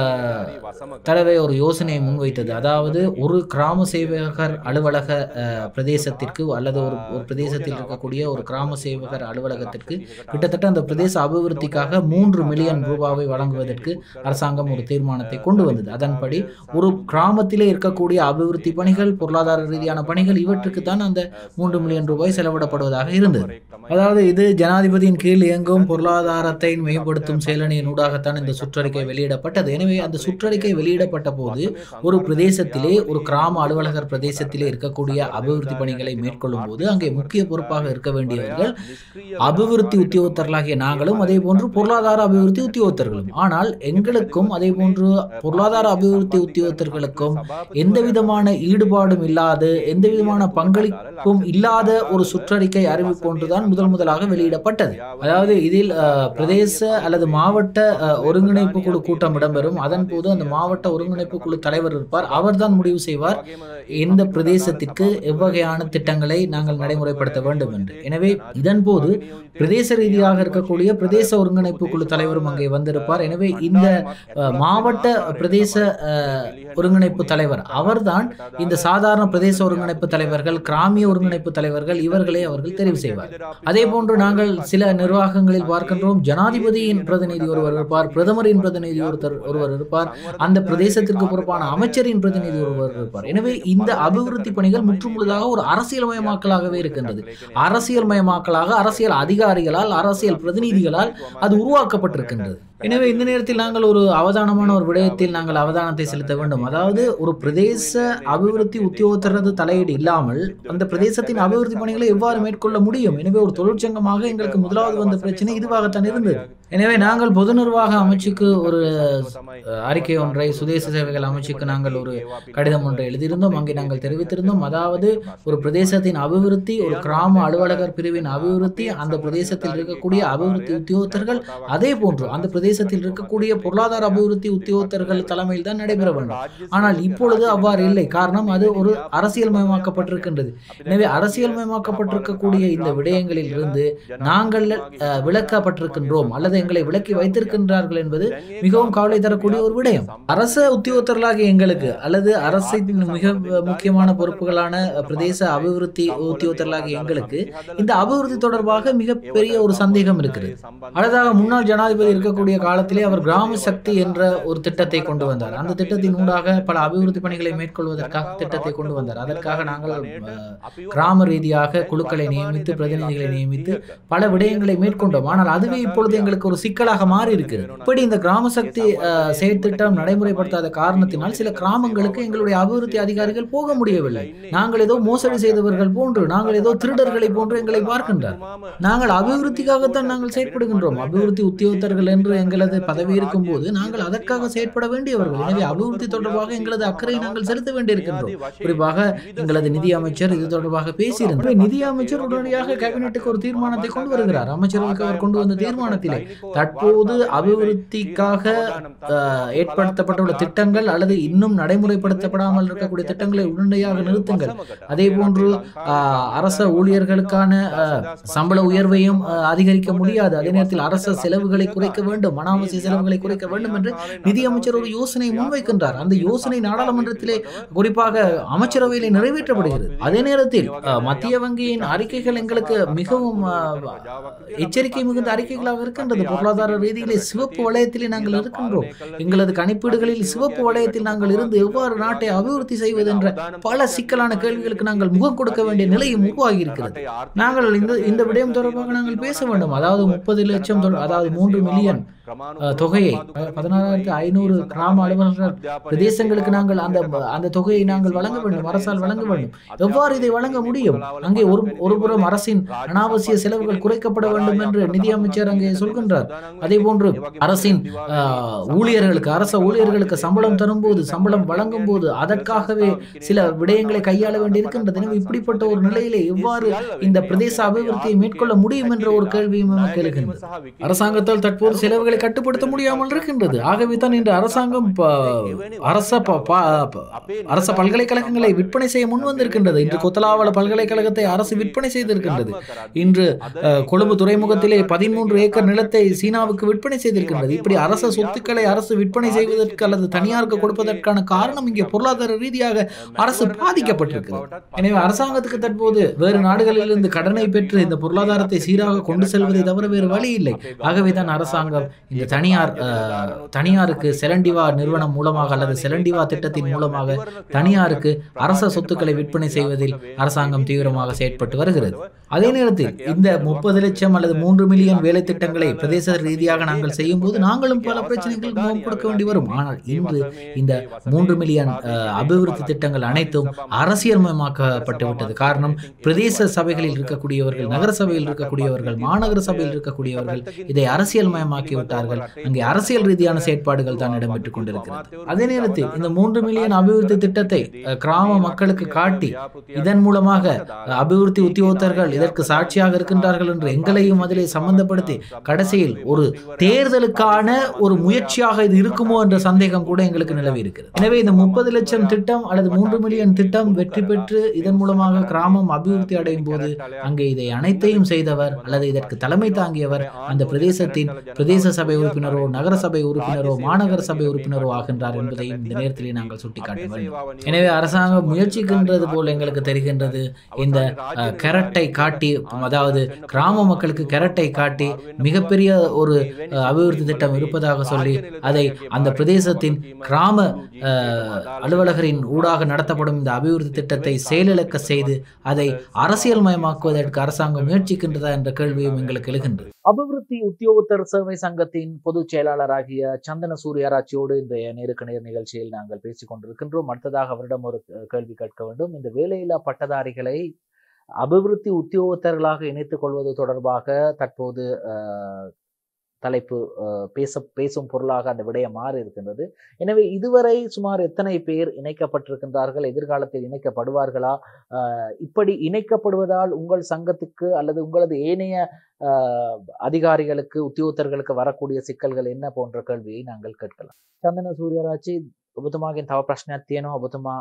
தடவை ஒரு யோசனையை முன்வைத்தது. அதாவது ஒரு கிராம சேவகர் அலுவலக பிரதேசத்திற்கு அல்லது ஒரு ஒரு பிரதேசத்தில் இருக்கக்கூடிய ஒரு கிராம சேவகர் அலுவலகத்திற்கு கிட்டத்தட்ட அந்த பிரதேச அபிவிருத்திக்காக மூன்று மில்லியன் ரூபாவை வழங்குவதற்கு அரசாங்கம் ஒரு தீர்மானத்தை கொண்டு வந்தது. அதன்படி ஒரு கிராமத்திலே இருக்கக்கூடிய அபிவிருத்தி பணிகள், பொருளாதார ரீதியான பணிகள், இவற்றுக்கு தான் அந்த மூன்று மில்லியன் ரூபாய் செலவிடப்படுவதாக இருந்தது. அதாவது இது ஜனாதிபதியின் கீழ் இயங்கும் பொருளாதாரத்தை மேம்படுத்தும் செயலணியின் ஊடாகத்தான் இந்த சுற்றறிக்கை வெளியிடப்பட்டது. எனவே அந்த சுற்றறிக்கை வெளியிடப்பட்ட போது ஒரு பிரதேசத்திலே ஒரு கிராம அலுவலகர் பிரதேசத்திலே இருக்கக்கூடிய அபிவிருத்தி பணிகளை மேற்கொள்ளும் போது அங்கே முக்கிய பொறுப்பாக இருக்க வேண்டியவர்கள் அபிவிருத்தி உத்தியோகத்தர்களாகிய நாங்களும் அதே போன்று பொருளாதார அபிவிருத்தி உத்தியோகத்தர்களும். ஆனால் எங்களுக்கும் அதே போன்று பொருளாதார அபிவிருத்தி உத்தியோகத்தர்களுக்கும் எந்த விதமான ஈடுபாடும் இல்லாத, எந்த விதமான பங்களிப்பும் இல்லாத ஒரு சுற்றறிக்கை அறிவிப்பு ஒன்றுதான் முதல் முதலாக வெளியிடப்பட்டது. அதாவது இதில் பிரதேச அல்லது மாவட்ட ஒருங்கிணைப்பு குழு கூட்டம் இடம்பெறும். அதன் போது அந்த மாவட்ட ஒருங்கிணைப்பு குழு தலைவர் இருப்பார். அவர்தான் முடிவு செய்வார் எந்த பிரதேசத்திற்கு எவ்வகையான திட்டங்களை நாங்கள் நடைமுறைப்படுத்த வேண்டும் என்று. எனவே இதன் போது பிரதேச ரீதியாக இருக்கக்கூடிய பிரதேச ஒருங்கிணைப்பு குழு தலைவரும் அங்கே வந்திருப்பார். எனவே இந்த மாவட்ட பிரதேச ஒருங்கிணைப்பு தலைவர் அவர்தான் இந்த சாதாரண பிரதேச ஒருங்கிணைப்பு தலைவர்கள், கிராமிய ஒருங்கிணைப்பு தலைவர்கள், இவர்களை அவர்கள் தெரிவு செய்வார். அதே போன்று நாங்கள் சில நிர்வாகங்களில் பார்க்கின்றோம், ஜனாதிபதியின் பிரதிநிதி ஒருவர் இருப்பார், பிரதமரின் பிரதிநிதி ஒருத்தர் ஒருவர் இருப்பார், அந்த பிரதேசத்திற்கு பொறுப்பான அமைச்சரின் பிரதிநிதி ஒருவர் இருப்பார். எனவே இந்த அபிவிருத்தி பணிகள் முற்றுமுழுதாக ஒரு அரசியல்மயமாக்கலாகவே இருக்கின்றது. அரசியல்மயமாக்கலாக அரசியல் அதிகாரிகளால், அரசியல் பிரதிநிதிகளால் அது உருவாக்கப்பட்டிருக்கின்றது. எனவே இந்த நேரத்தில் நாங்கள் ஒரு அவதானமான ஒரு விடயத்தில் நாங்கள் அவதானத்தை செலுத்த வேண்டும். அதாவது ஒரு பிரதேச அபிவிருத்தி உத்தியோகத்தரது தலையீடு இல்லாமல் அந்த பிரதேசத்தின் அபிவிருத்தி பணிகளை எவ்வாறு மேற்கொள்ள முடியும்? எனவே ஒரு தொழிற்சங்கமாக எங்களுக்கு முதலாவது வந்த பிரச்சனை இதுவாகத்தான் இருந்தது. எனவே நாங்கள் பொது நிர்வாக அமைச்சுக்கு ஒரு அறிக்கை ஒன்றை, சுதேச சேவைகள் அமைச்சுக்கு நாங்கள் ஒரு கடிதம் ஒன்றை எழுதியிருந்தோம். அங்கே நாங்கள் தெரிவித்திருந்தோம், அதாவது ஒரு பிரதேசத்தின் அபிவிருத்தி, ஒரு கிராம அலுவலகர் பிரிவின் அபிவிருத்தி, அந்த பிரதேசத்தில் இருக்கக்கூடிய அபிவிருத்தி உத்தியோகத்தர்கள், அதே போன்று அந்த பிரதேசத்தில் இருக்கக்கூடிய பொருளாதார அபிவிருத்தி உத்தியோகத்தர்கள் தலைமையில் தான் நடைபெற வேண்டும். ஆனால் இப்பொழுது அவ்வாறு இல்லை. காரணம், அது ஒரு அரசியல் மயமாக்கப்பட்டிருக்கின்றது. எனவே அரசியல் மயமாக்கப்பட்டிருக்கக்கூடிய இந்த விடயங்களில் இருந்து நாங்கள் விளக்கப்பட்டிருக்கின்றோம் அல்லது எங்களை விலக்கி வைத்திருக்கின்றார்கள் என்பது மிகவும் கவலை தரக்கூடிய ஒரு விடயம். அரச உத்தியோகத்தர்களாகிய எங்களுக்கு அல்லது அரசின் மிக முக்கியமான பொறுப்புகளான பிரதேச அபிவிருத்தி உத்தியோகத்தர்களாகிய எங்களுக்கு இந்த அபிவிருத்தி தொடர்பாக மிகப்பெரிய ஒரு சந்தேகம் இருக்கிறது. அடுத்ததாக முன்னாள் ஜனாதிபதி இருக்கக்கூடிய காலத்திலே அவர் கிராம சக்தி என்ற ஒரு திட்டத்தை கொண்டு வந்தார். அந்த திட்டத்தின் ஊடாக பல அபிவிருத்தி பணிகளை மேற்கொள்வதற்காக திட்டத்தை கொண்டு வந்தார். அதற்காக நாங்கள் கிராம ரீதியாக குழுக்களை நியமித்து, பிரதிநிதிகளை நியமித்து பல விடயங்களை மேற்கொண்டோம். ஆனால் அதுவே இப்பொழுது எங்களுக்கு ஒரு சிக்கலாக மாறி இருக்கிறது. இப்படி இந்த கிராம சக்தி செயற்திட்டம் நடைமுறைப்படுத்தாத காரணத்தினால் சில கிராமங்களுக்கு எங்களுடைய அபிவிருத்தி அதிகாரிகள் போக முடியவில்லை. நாங்கள் ஏதோ மோசடி செய்தவர்கள் போன்று, நாங்கள் ஏதோ திருடர்களை போன்று எங்களை பார்க்கின்றார். நாங்கள் அபிவிருத்திக்காகத்தான் நாங்கள் செயற்படுகின்றோம். அபிவிருத்தி உத்தியோகத்தர்கள் என்று எங்களது பதவி இருக்கும் போது நாங்கள் அதற்காக செயற்பட வேண்டியவர்கள். எனவே அபிவிருத்தி தொடர்பாக எங்களது அக்கறை நாங்கள் செலுத்த வேண்டியிருக்கின்றோம். குறிப்பாக எங்களது நிதி அமைச்சர் இது தொடர்பாக பேசியிருந்தார். நிதி அமைச்சர் உடனடியாக கேபினெட்டுக்கு ஒரு தீர்மானத்தை கொண்டு வருகிறார். அமைச்சர்களுக்கு அவர் கொண்டு வந்த தீர்மானத்திலே தற்போது அபிவிருத்திக்காக ஏற்படுத்தப்பட்டுள்ள திட்டங்கள் அல்லது இன்னும் நடைமுறைப்படுத்தப்படாமல் இருக்கக்கூடிய திட்டங்களை உடனடியாக நிறுத்துங்கள். அதே போன்று அரச ஊழியர்களுக்கான சம்பள உயர்வையும் அதிகரிக்க முடியாது. அதே நேரத்தில் அரச செலவுகளை குறைக்க வேண்டும், அனாவசிய செலவுகளை குறைக்க வேண்டும் என்று நிதியமைச்சர் ஒரு யோசனை முன்வைக்கின்றார். அந்த யோசனை நாடாளுமன்றத்திலே குறிப்பாக அமைச்சரவையிலே நிறைவேற்றப்படுகிறது. அதே நேரத்தில் மத்திய வங்கியின் அறிக்கைகள் எங்களுக்கு மிகவும் எச்சரிக்கை மிகுந்த அறிக்கைகளாக இருக்கின்றது. பொருளாதார ரீதியிலே சிவப்பு வளையத்திலே நாங்கள் இருக்கின்றோம். எங்களது கணிப்பீடுகளில் சிவப்பு வளையத்தில் நாங்கள் இருந்து எவ்வாறு நாட்டை அபிவிருத்தி செய்வது என்ற பல சிக்கலான கேள்விகளுக்கு நாங்கள் முகம் கொடுக்க வேண்டிய நிலையும் உருவாகி இருக்கிறது. நாங்கள் இந்த இந்த விடயம் தொடர்பாக நாங்கள் பேச வேண்டும். அதாவது முப்பது லட்சம், அதாவது மூன்று மில்லியன் அஹ், தொகையை பதினாறாயிரத்தி ஐநூறு கிராம அலுவலர்கள் பிரதேசங்களுக்கு நாங்கள் அந்த அந்த தொகையை நாங்கள் வழங்க வேண்டும், அரசால் வழங்க வேண்டும். எவ்வாறு இதை வழங்க முடியும்? அங்கே ஒரு ஒருபுறம் அரசின் அனாவசிய செலவுகள் குறைக்கப்பட வேண்டும் என்று நிதியமைச்சர் அங்கே சொல்கின்றார். அதே போன்று அரசின் ஊழியர்களுக்கு அரச ஊழியர்களுக்கு சம்பளம் தரும்போது சம்பளம் வழங்கும் போது அதற்காகவே சில விடயங்களை கையாள வேண்டியிருக்கின்றது. எனவே இப்படிப்பட்ட ஒரு நிலையிலே எவ்வாறு இந்த பிரதேச அபிவிருத்தியை மேற்கொள்ள முடியும் என்ற ஒரு கேள்வியும் நமக்கு எழுகின்றது. அரசாங்கத்தால் தற்போது செலவுகளை கட்டுப்படுத்த முடியாமல் இருக்கின்றது. ஆகவே தான் இன்று அரசாங்கம் அரச அரச பல்கலைக்கழகங்களை விற்பனை செய்ய முன் வந்திருக்கின்றது. இன்று கொத்தலாவள பல்கலைக்கழகத்தை அரசு விற்பனை செய்திருக்கின்றது. இன்று கொழும்பு துறைமுகத்திலே பதிமூன்று ஏக்கர் நிலத்தை சீனாவுக்கு விற்பனை செய்திருக்கின்றது. இப்படி அரச சொத்துக்களை அரசு விற்பனை செய்வதற்கு அல்லது தனியாருக்கு கொடுப்பதற்கான காரணம் இங்கே பொருளாதார ரீதியாக அரசு பாதிக்கப்பட்டிருக்கிறது. எனவே அரசாங்கத்துக்கு தற்போது வேறு நாடுகளிலிருந்து கடனை பெற்று இந்த பொருளாதாரத்தை சீராக கொண்டு செல்வதை தவிர வேறு வழி இல்லை. ஆகவே தான் அரசாங்கம் இந்த தனியார் தனியாருக்கு செலண்டிவா நிறுவனம் மூலமாக அல்லது செலண்டிவா திட்டத்தின் மூலமாக தனியாருக்கு அரச சொத்துக்களை விற்பனை செய்வதில் அரசாங்கம் தீவிரமாக செயற்பட்டு வருகிறது. அதே நேரத்தில் இந்த முப்பது லட்சம் அல்லது மூன்று மில்லியன் வேலை திட்டங்களை பிரதேச ரீதியாக நாங்கள் செய்யும் போது நாங்களும் பல பிரச்சனைகள் முகம் கொடுக்க வேண்டி வரும். ஆனால் இன்று இந்த மூன்று மில்லியன் அபிவிருத்தி திட்டங்கள் அனைத்தும் அரசியல்மயமாக்கப்பட்டு விட்டது. காரணம், பிரதேச சபைகளில் இருக்கக்கூடியவர்கள், நகர சபையில் இருக்கக்கூடியவர்கள், மாநகர சபையில் இருக்கக்கூடியவர்கள் இதை அரசியல்மயமாக்கி விட்டார்கள். அங்கே அரசியல் ரீதியான செயற்பாடுகள் தான் இடம்பெற்றுக் கொண்டிருக்கிறது. அதே நேரத்தில் இந்த மூன்று மில்லியன் அபிவிருத்தி திட்டத்தை கிராம மக்களுக்கு காட்டி இதன் மூலமாக அபிவிருத்தி உத்தியோகத்தர்கள் இதற்கு சாட்சியாக இருக்கின்றார்கள் என்று எங்களையும் அதிலே சம்பந்தப்படுத்தி கடைசியில் ஒரு தேர்தலுக்கான ஒரு முயற்சியாக இது இருக்குமோ என்ற சந்தேகம் கூட எங்களுக்கு நிலவி இருக்கிறது. எனவே இந்த முப்பது லட்சம் திட்டம் அல்லது மூன்று மில்லியன் திட்டம் வெற்றி பெற்று இதன் மூலமாக கிராமம் அபிவிருத்தி அடையும் போது அங்கே இதை அனைத்தையும் செய்தவர் அல்லது இதற்கு தலைமை தாங்கியவர் அந்த பிரதேசத்தின் பிரதேச சபை உறுப்பினரோ, நகர சபை உறுப்பினரோ, மாநகர சபை உறுப்பினரோ ஆகின்றார் என்பதையும் இந்த நேரத்திலே நாங்கள் சுட்டிக்காட்ட வேண்டும். எனவே அரசாங்கம் முயற்சிக்கின்றது போல் எங்களுக்கு தெரிகின்றது. இந்த கரட்டை காட்டி, அதாவது கிராம மக்களுக்கு கரட்டை காட்டி மிகப்பெரிய ஒரு அபிவிருத்தி திட்டம் இருப்பதாக சொல்லி அதை அந்த பிரதேசத்தின் கிராம அலுவலகரின் ஊடாக நடத்தப்படும் இந்த அபிவிருத்தி திட்டத்தை செயலிழக்க செய்து அதை அரசியல் மயமாக்குவதற்கு அரசாங்கம் முயற்சிக்கின்றதா என்ற கேள்வியும் எங்களுக்கு எழுகின்றது. அபிவிருத்தி உத்தியோகத்தர் சேவை சங்கத்தின் பொதுச் செயலாளராகிய சந்தன சூரியராட்சியோடு இன்றைய நேருக்கு நேர் நிகழ்ச்சியில் நாங்கள் பேசிக் கொண்டிருக்கின்றோம். அடுத்ததாக அவரிடம் ஒரு கேள்வி கேட்க வேண்டும். இந்த வேலையில்லா பட்டதாரிகளை அபிவிருத்தி உத்தியோகத்தர்களாக இணைத்துக் கொள்வது தொடர்பாக தற்போது தலைப்பு பேச பேசும் பொருளாக அந்த விடயம் மாறி இருக்கின்றது. எனவே இதுவரை சுமார் எத்தனை பேர் இணைக்கப்பட்டிருக்கின்றார்கள்? எதிர்காலத்தில் இணைக்கப்படுவார்களா? இப்படி இணைக்கப்படுவதால் உங்கள் சங்கத்துக்கு அல்லது உங்களது ஏனைய அதிகாரிகளுக்கு, உத்தியோகத்தர்களுக்கு வரக்கூடிய சிக்கல்கள் என்ன போன்ற கேள்வியை நாங்கள் கேட்கலாம். சந்தன சூரியராட்சி, ඔබතුමාගෙන් තව ප්‍රශ්නයක් තියෙනවා. ඔබතුමා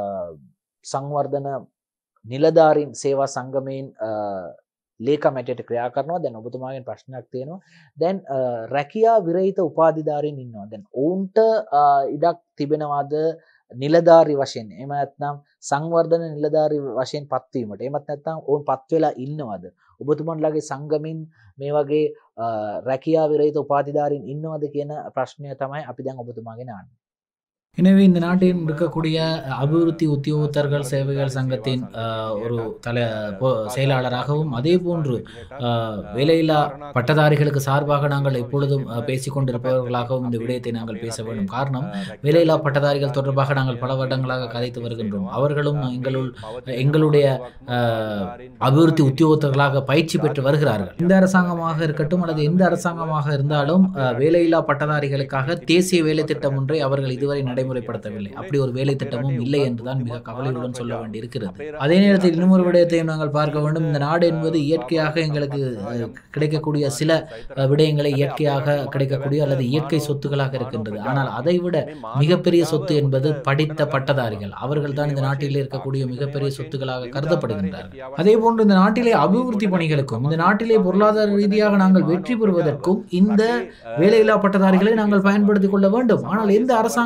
සංවර්ධන නිලධාරීන් සේවා සංගමයෙන් ලේකම් හැටියට ක්‍රියා කරනවා. දැන් ඔබතුමාගෙන් ප්‍රශ්නයක් තියෙනවා. දැන් රැකියා විරහිත උපාධිධාරීන් ඉන්නවා. දැන් ඔවුන්ට ඉඩක් තිබෙනවාද නිලධාරි වශයෙන්? එහෙම නැත්නම් සංවර්ධන නිලධාරි වශයෙන් පත්වීමට? එහෙමත් නැත්නම් ඔවුන් පත් වෙලා ඉන්නවද? ඔබතුමන්ලාගේ සංගමෙන් මේ වගේ රැකියා විරහිත උපාධිධාරීන් ඉන්නවද කියන ප්‍රශ්නය තමයි අපි දැන් ඔබතුමාගෙන් අහන්නේ. எனவே இந்த நாட்டில் இருக்கக்கூடிய அபிவிருத்தி உத்தியோகத்தர்கள் சேவைகள் சங்கத்தின் ஒரு தலை செயலாளராகவும் அதே போன்று வேலையில்லா பட்டதாரிகளுக்கு சார்பாக நாங்கள் எப்பொழுதும் பேசிக்கொண்டிருப்பவர்களாகவும் இந்த விடயத்தை நாங்கள் பேச வேண்டும். காரணம், வேலையில்லா பட்டதாரிகள் தொடர்பாக நாங்கள் பல வருடங்களாக கதைத்து வருகின்றோம். அவர்களும் எங்களுள் எங்களுடைய அபிவிருத்தி உத்தியோகத்தர்களாக பயிற்சி பெற்று வருகிறார்கள். இந்த அரசாங்கமாக இருக்கட்டும் அல்லது எந்த அரசாங்கமாக இருந்தாலும் வேலையில்லா பட்டதாரிகளுக்காக தேசிய வேலை திட்டம் ஒன்றை அவர்கள் இதுவரை நடை முறைப்படுத்தவில்லை. அப்படி ஒரு வேலை திட்டமும் இல்லை என்றுதான் மிக கவலையுடன் சொல்ல வேண்டியிருக்கிறது. அதே நேரத்தில் இன்னும் ஒரு விடயத்தையும் நாங்கள் பார்க்க வேண்டும். இந்த நாடு என்பது இயற்கையாக எங்களுக்கு கிடைக்கக்கூடிய சில விடயங்களை இயற்கையாக கிடைக்கக்கூடிய அல்லது இயற்கை சொத்துக்களாக இருக்கின்றது. ஆனால் அதை விட மிகப்பெரிய சொத்து என்பது படித்த பட்டதாரிகள். அவர்கள் தான் இந்த நாட்டில் இருக்கக்கூடிய மிகப்பெரிய சொத்துக்களாக கருதப்படுகின்றார்கள். அதே போன்று இந்த நாட்டிலே அபிவிருத்தி பணிகளுக்கும் இந்த நாட்டிலே பொருளாதார ரீதியாக நாங்கள் வெற்றி பெறுவதற்கும் இந்த வேலையில்லா பட்டதாரிகளை நாங்கள் பயன்படுத்திக் கொள்ள வேண்டும். ஆனால் எந்த அரசாங்கமும் இது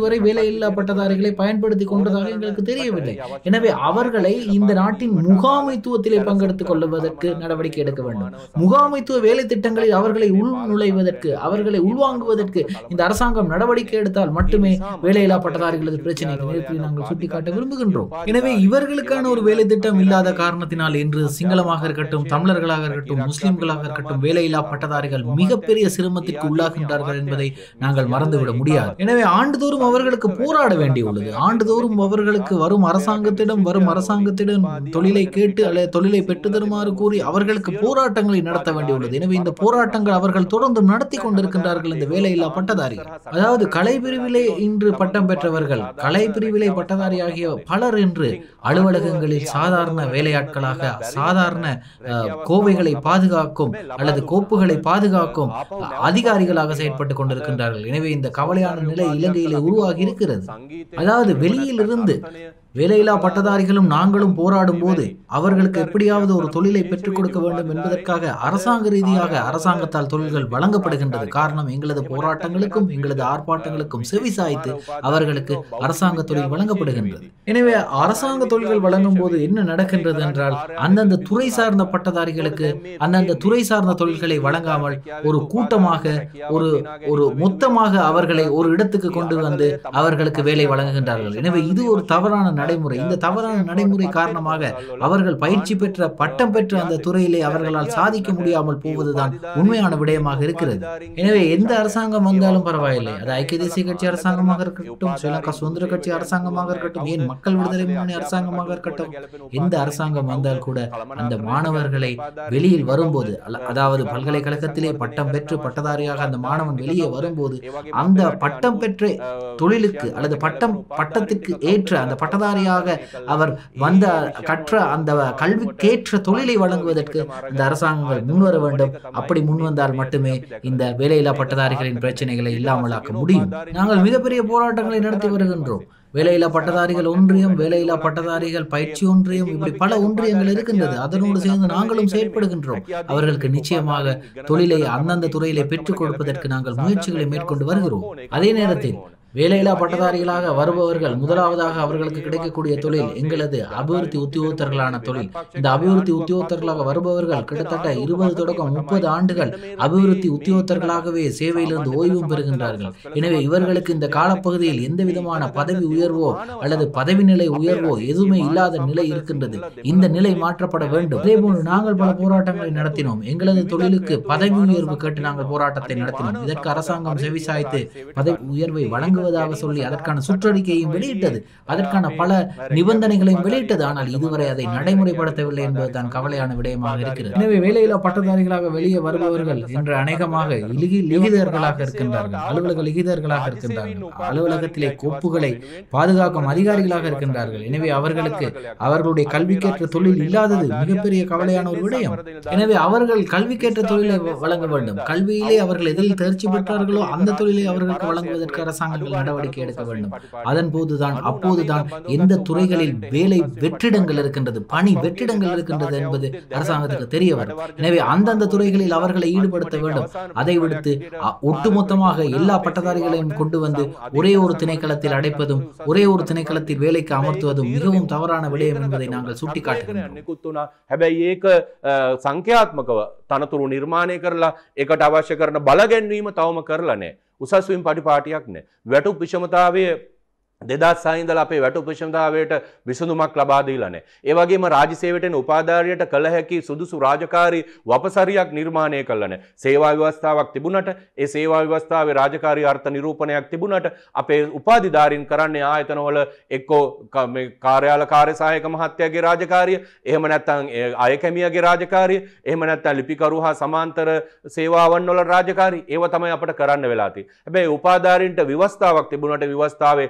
இதுவரை வேலையில்லா பட்டதாரிகளை பயன்படுத்தி கொண்டதாக எங்களுக்கு தெரியவில்லை. எனவே அவர்களை இந்த நாட்டின் முகாமைத்துவத்திலே பங்கெடுத்துக் கொள்வதற்கு நடவடிக்கை எடுக்க வேண்டும். முகாமைத்துவ வேலை திட்டங்களில் அவர்களை உள் நுழைவதற்கு, அவர்களை உள்வாங்குவதற்கு இந்த அரசாங்கம் நடவடிக்கை எடுத்தால் மட்டுமே வேலையில்லா பட்டதாரிகளது பிரச்சனைக்கு நேரத்தில் நாங்கள் சுட்டிக்காட்ட விரும்புகின்றோம். எனவே இவர்களுக்கான ஒரு வேலை திட்டம் இல்லாத காரணத்தினால் இன்று சிங்களமாக இருக்கட்டும், தமிழர்களாக இருக்கட்டும், முஸ்லிம்களாக இருக்கட்டும், வேலையில்லா பட்டதாரிகள் மிகப்பெரிய சிரமத்திற்கு உள்ளாகின்றார்கள் என்பதை நாங்கள் மறந்துவிட முடியாது. எனவே ஆண்டுதோறும் அவர்களுக்கு போராட வேண்டியுள்ளது. ஆண்டுதோறும் அவர்களுக்கு வரும் அரசாங்கத்திடம் வரும் அரசாங்கத்திடம் தொழிலை கேட்டு அல்லது தொழிலை பெற்று தருமாறு கூறி அவர்களுக்கு போராட்டங்களை நடத்த வேண்டியுள்ளது. எனவே இந்த போராட்டங்கள் அவர்கள் தொடர்ந்து நடத்தி கொண்டிருக்கின்றார்கள். இந்த வேலையில்லா பட்டதாரிகள், அதாவது கலை பிரிவிலே இன்று பட்டம் பெற்றவர்கள், கலை பிரிவிலே பட்டதாரி ஆகிய பலர் இன்று அலுவலகங்களில் சாதாரண வேலையாட்களாக, சாதாரண கோவைகளை பாதுகாக்கும் அல்லது கோப்புகளை பாதுகாக்கும் அதிகாரிகளாக செயற்பட்டுக் கொண்டிருக்கின்றார்கள். எனவே இந்த கவலையான நிலை இலங்கையிலே உருவாகி இருக்கிறது. அதாவது வெளியில் இருந்து வேலையில்லா பட்டதாரிகளும் நாங்களும் போராடும் போது அவர்களுக்கு எப்படியாவது ஒரு தொழிலை பெற்றுக் கொடுக்க வேண்டும் என்பதற்காக அரசாங்க ரீதியாக அரசாங்கத்தால் தொழில்கள் வழங்கப்படுகின்றது. காரணம், எங்களது போராட்டங்களுக்கும் எங்களது ஆர்ப்பாட்டங்களுக்கும் செவிசாய்த்து அவர்களுக்கு அரசாங்க தொழில் வழங்கப்படுகின்றது. எனவே அரசாங்க தொழில்கள் வழங்கும் போது என்ன நடக்கின்றது என்றால், அந்தந்த துறை சார்ந்த பட்டதாரிகளுக்கு அந்தந்த துறை சார்ந்த தொழில்களை வழங்காமல் ஒரு கூட்டமாக ஒரு ஒரு மொத்தமாக அவர்களை ஒரு இடத்துக்கு கொண்டு வந்து அவர்களுக்கு வேலை வழங்குகின்றார்கள். எனவே இது ஒரு தவறான நடைமுறை. இந்த தவறான நடைமுறை காரணமாக அவர்கள் பயிற்சி பெற்ற பட்டம் பெற்ற அந்த துறையிலே அவர்களால் சாதிக்க முடியாமல் போவதுதான் உண்மையான விடயமாக இருக்கிறது. எனவே எந்த அரசாங்கம் வந்தாலும் பரவாயில்லை, அது ஐக்கிய தேசிய கட்சி அரசாங்கமாக இருக்கட்டும், ஸ்ரீலங்கா சுதந்திர கட்சி அரசாங்கமாக இருக்கட்டும், ஏன் மக்கள் விடுதலை முன்னணி அரசாங்கமாக இருக்கட்டும், எந்த அரசாங்கம் வந்தால் கூட அந்த மாணவர்களை வெளியில் வரும்போது, அதாவது பல்கலைக்கழகத்திலே பட்டம் பெற்று பட்டதாரியாக அந்த மாணவன் வெளியே வரும்போது அந்த பட்டம் பெற்ற தொழிலுக்கு அல்லது பட்டம் பட்டத்திற்கு ஏற்ற அந்த பட்டதாரி அவர் வந்த கற்ற அந்த கல்விக்கேற்ற தொழிலை வழங்குவதற்கு இந்த அரசாங்கங்கள் முன்வர வேண்டும். அப்படி முன்வந்தால் மட்டுமே இந்த வேலையில்லா பட்டதாரிகளின் பிரச்சனைகளை இல்லாமலாக்க முடியும். நாங்கள் மிகப்பெரிய போராட்டங்களை நடத்தி வருகின்றோம். வேலையில்லா பட்டதாரிகள் ஒன்றியம், வேலையில்லா பட்டதாரிகள் பயிற்சி ஒன்றியம், இப்படி பல ஒன்றியங்கள் இருக்கின்றது. அதனோடு சேர்ந்து நாங்களும் செயற்படுகின்றோம். அவர்களுக்கு நிச்சயமாக தொழிலை அந்தந்த துறையிலே பெற்றுக் கொடுப்பதற்கு நாங்கள் முயற்சிகளை மேற்கொண்டு வருகிறோம். அதே நேரத்தில் வேலையில்லா பட்டதாரிகளாக வருபவர்கள் முதலாவதாக அவர்களுக்கு கிடைக்கக்கூடிய தொழில் எங்களது அபிவிருத்தி உத்தியோகத்தர்களான தொழில். இந்த அபிவிருத்தி உத்தியோகத்தர்களாக வருபவர்கள் கிட்டத்தட்ட இருபது தொடக்கம் முப்பது ஆண்டுகள் அபிவிருத்தி உத்தியோகத்தர்களாகவே சேவையிலிருந்து ஓய்வும் பெறுகின்றார்கள். எனவே இவர்களுக்கு இந்த காலப்பகுதியில் எந்த விதமான பதவி உயர்வோ அல்லது பதவி நிலை உயர்வோ எதுவுமே இல்லாத நிலை இருக்கின்றது. இந்த நிலை மாற்றப்பட வேண்டும். அதே போன்று நாங்கள் பல போராட்டங்களை நடத்தினோம். எங்களது தொழிலுக்கு பதவி உயர்வு கேட்டு நாங்கள் போராட்டத்தை நடத்தினோம். இதற்கு அரசாங்கம் செவிசாய்த்து பதவி உயர்வை வழங்க சொல்லி அதற்கான சுற்றறிக்கையும் வெளியிட்டது, அதற்கான பல நிபந்தனைகளையும் வெளியிட்டது. ஆனால் இதுவரை அதை நடைமுறைப்படுத்தவில்லை என்பதுதான் கவலையான விடயமாக இருக்கிறது. எனவே வேலையில்லா பட்டதாரிகளாக வெளியே வருபவர்கள் இன்று அநேகமாக லிகிதர்களாக இருக்கின்றார்கள், அலுவலக லிகிதர்களாக இருக்கின்றார்கள், அலுவலகத்திலே கோப்புகளை பாதுகாக்கும் அதிகாரிகளாக இருக்கின்றார்கள். எனவே அவர்களுக்கு அவர்களுடைய கல்விக்கேற்ற தொழில் இல்லாதது மிகப்பெரிய கவலையான ஒரு விடயம். எனவே அவர்கள் கல்விக்கேற்ற தொழிலை வழங்க வேண்டும். கல்வியிலே அவர்கள் எதில் தேர்ச்சி பெற்றார்களோ அந்த தொழிலை அவர்களுக்கு வழங்குவதற்கு அரசாங்கங்கள் நடவடிக்கை எடுக்க வேண்டும். அதன் போதுதான் அப்போதுதான் எந்த துறைகளில் வேலை வெற்றிடங்கள் இருக்கின்றது, பணி வெற்றிடங்கள் இருக்கின்றது என்பது அரசாங்கத்துக்கு தெரிய வரும். எனவே அந்தந்த துறைகளில் அவர்களை ஈடுபடுத்த வேண்டும். அதை விடுத்து ஒட்டுமொத்தமாக எல்லா பட்டதாரிகளையும் கொண்டு வந்து ஒரே ஒரு திணைக்களத்தில் அடைப்பதும் ஒரே ஒரு திணைக்களத்தில் வேலைக்கு அமர்த்துவதும் மிகவும் தவறான விடயம் என்பதை நாங்கள் சுட்டிக்காட்டுகிறோம். හැබැයි ඒක සංඛ්‍යාත්මකව තනතුරු නිර්මාණය කරලා ඒකට අවශ්‍ය කරන බල ගැන්වීම තවම කරලා නැහැ. උසස් වීම පටිපාටියක් නැහැ. වැටුප් විෂමතාවය දෙදහස් හය ඉඳලා අපේ වැටුප් විෂමතාවයට විසඳුමක් ලබා දීලා නැහැ. ඒ වගේම රාජ්‍ය සේවයට උපාධාරියට කළ හැකි සුදුසු රාජකාරී වපසරියක් නිර්මාණය කළා නැහැ. සේවා ව්‍යවස්ථාවක් තිබුණට ඒ සේවා ව්‍යවස්ථාවේ රාජකාරී අර්ථ නිරූපණයක් තිබුණට අපේ උපාධිධාරීන් කරන්නේ ආයතනවල එක්කෝ මේ කාර්යාල කාර්ය සහායක මහත්තයාගේ රාජකාරිය, එහෙම නැත්නම් අය කැමියාගේ රාජකාරිය, එහෙම නැත්නම් ලිපිකරු හා සමාන්තර සේවාවන් වල රාජකාරී, ඒව තමයි අපිට කරන්න වෙලා තියෙන්නේ. හැබැයි උපාධාරීන්ට ව්‍යවස්ථාවක් තිබුණට ව්‍යවස්ථාවේ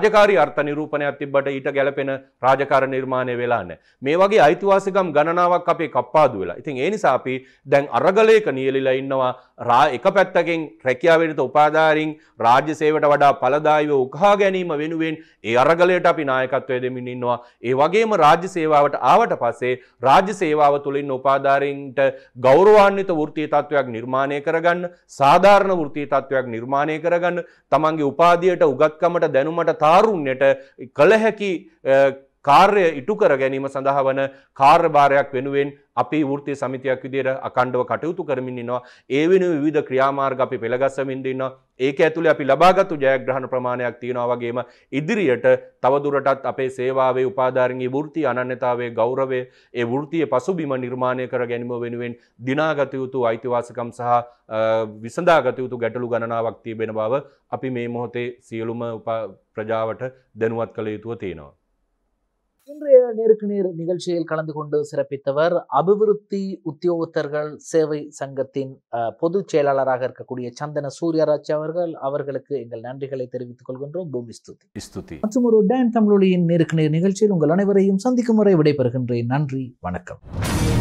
රාජකාරී අර්ථ නිරූපණයක් තිබ්බට ඊට ගැලපෙන රාජකාර නිර්මාණය වෙලා නැහැ. මේ වගේ අයිතිවාසිකම් ගණනාවක් අපේ කප්පාදු වෙලා. ඉතින් ඒ නිසා අපි දැන් අරගලයක නියැලිලා ඉන්නවා. එක පැත්තකින් රැකියාවෙනිත උපාධාරීන් රාජ්‍ය සේවයට වඩා ඵලදායීව උකහා ගැනීම වෙනුවෙන් ඒ අරගලයට අපි නායකත්වය දෙමින් ඉන්නවා. ඒ වගේම රාජ්‍ය සේවාවට ආවට පස්සේ රාජ්‍ය සේවාව තුළ ඉන්න උපාධාරීන්ට ගෞරවාන්විත වෘත්තීය තත්වයක් නිර්මාණය කරගන්න, සාධාරණ වෘත්තීය තත්වයක් නිර්මාණය කරගන්න, තමන්ගේ උපාධියට උගත්කමට දැනුමට තාරුණ්‍යයට කළ හැකි කාර්ය ඉටු කර ගැනීම සඳහා වන කාර්යභාරයක් වෙනුවෙන් අපි වෘත්තීය සමිතියක් විදිහට අඛණ්ඩව කටයුතු කරමින් ඉන්නවා. ඒ වෙනුවෙන් විවිධ ක්‍රියාමාර්ග අපි පෙළගස්සමින් ඉන්නවා. ඒක ඇතුලේ අපි ලබාගත්තු ජයග්‍රහණ ප්‍රමාණයක් තියෙනවා වගේම ඉදිරියට තවදුරටත් අපේ සේවාවේ උපාධාරීන්ගේ වෘත්තීය අනන්‍යතාවයේ ගෞරවය, ඒ වෘත්තීය පසුබිම නිර්මාණය කර ගැනීම වෙනුවෙන් දිනාගත යුතු අයිතිවාසිකම් සහ විසඳාගත යුතු ගැටලු ගණනාවක් තිබෙන බව අපි මේ මොහොතේ සියලුම பிரஜாවට දැනුවත් කළ යුතුව තියෙනවා. இன்றைய நேருக்கு நேர் நிகழ்ச்சியில் கலந்து கொண்டு சிறப்பித்தவர் அபிவிருத்தி உத்தியோகத்தர்கள் சேவை சங்கத்தின் பொதுச் செயலாளராக இருக்கக்கூடிய சந்தன சூரியராஜ் அவர்கள். அவர்களுக்கு எங்கள் நன்றிகளை தெரிவித்துக் கொள்கின்றோம். பூமி ஸ்துதி ஸ்துதி. மற்றும் ஒரு டான் தமிழொலியின் நேருக்கு நேர் நிகழ்ச்சியில் உங்கள் அனைவரையும் சந்திக்கும் வரை விடைபெறுகின்றேன். நன்றி, வணக்கம்.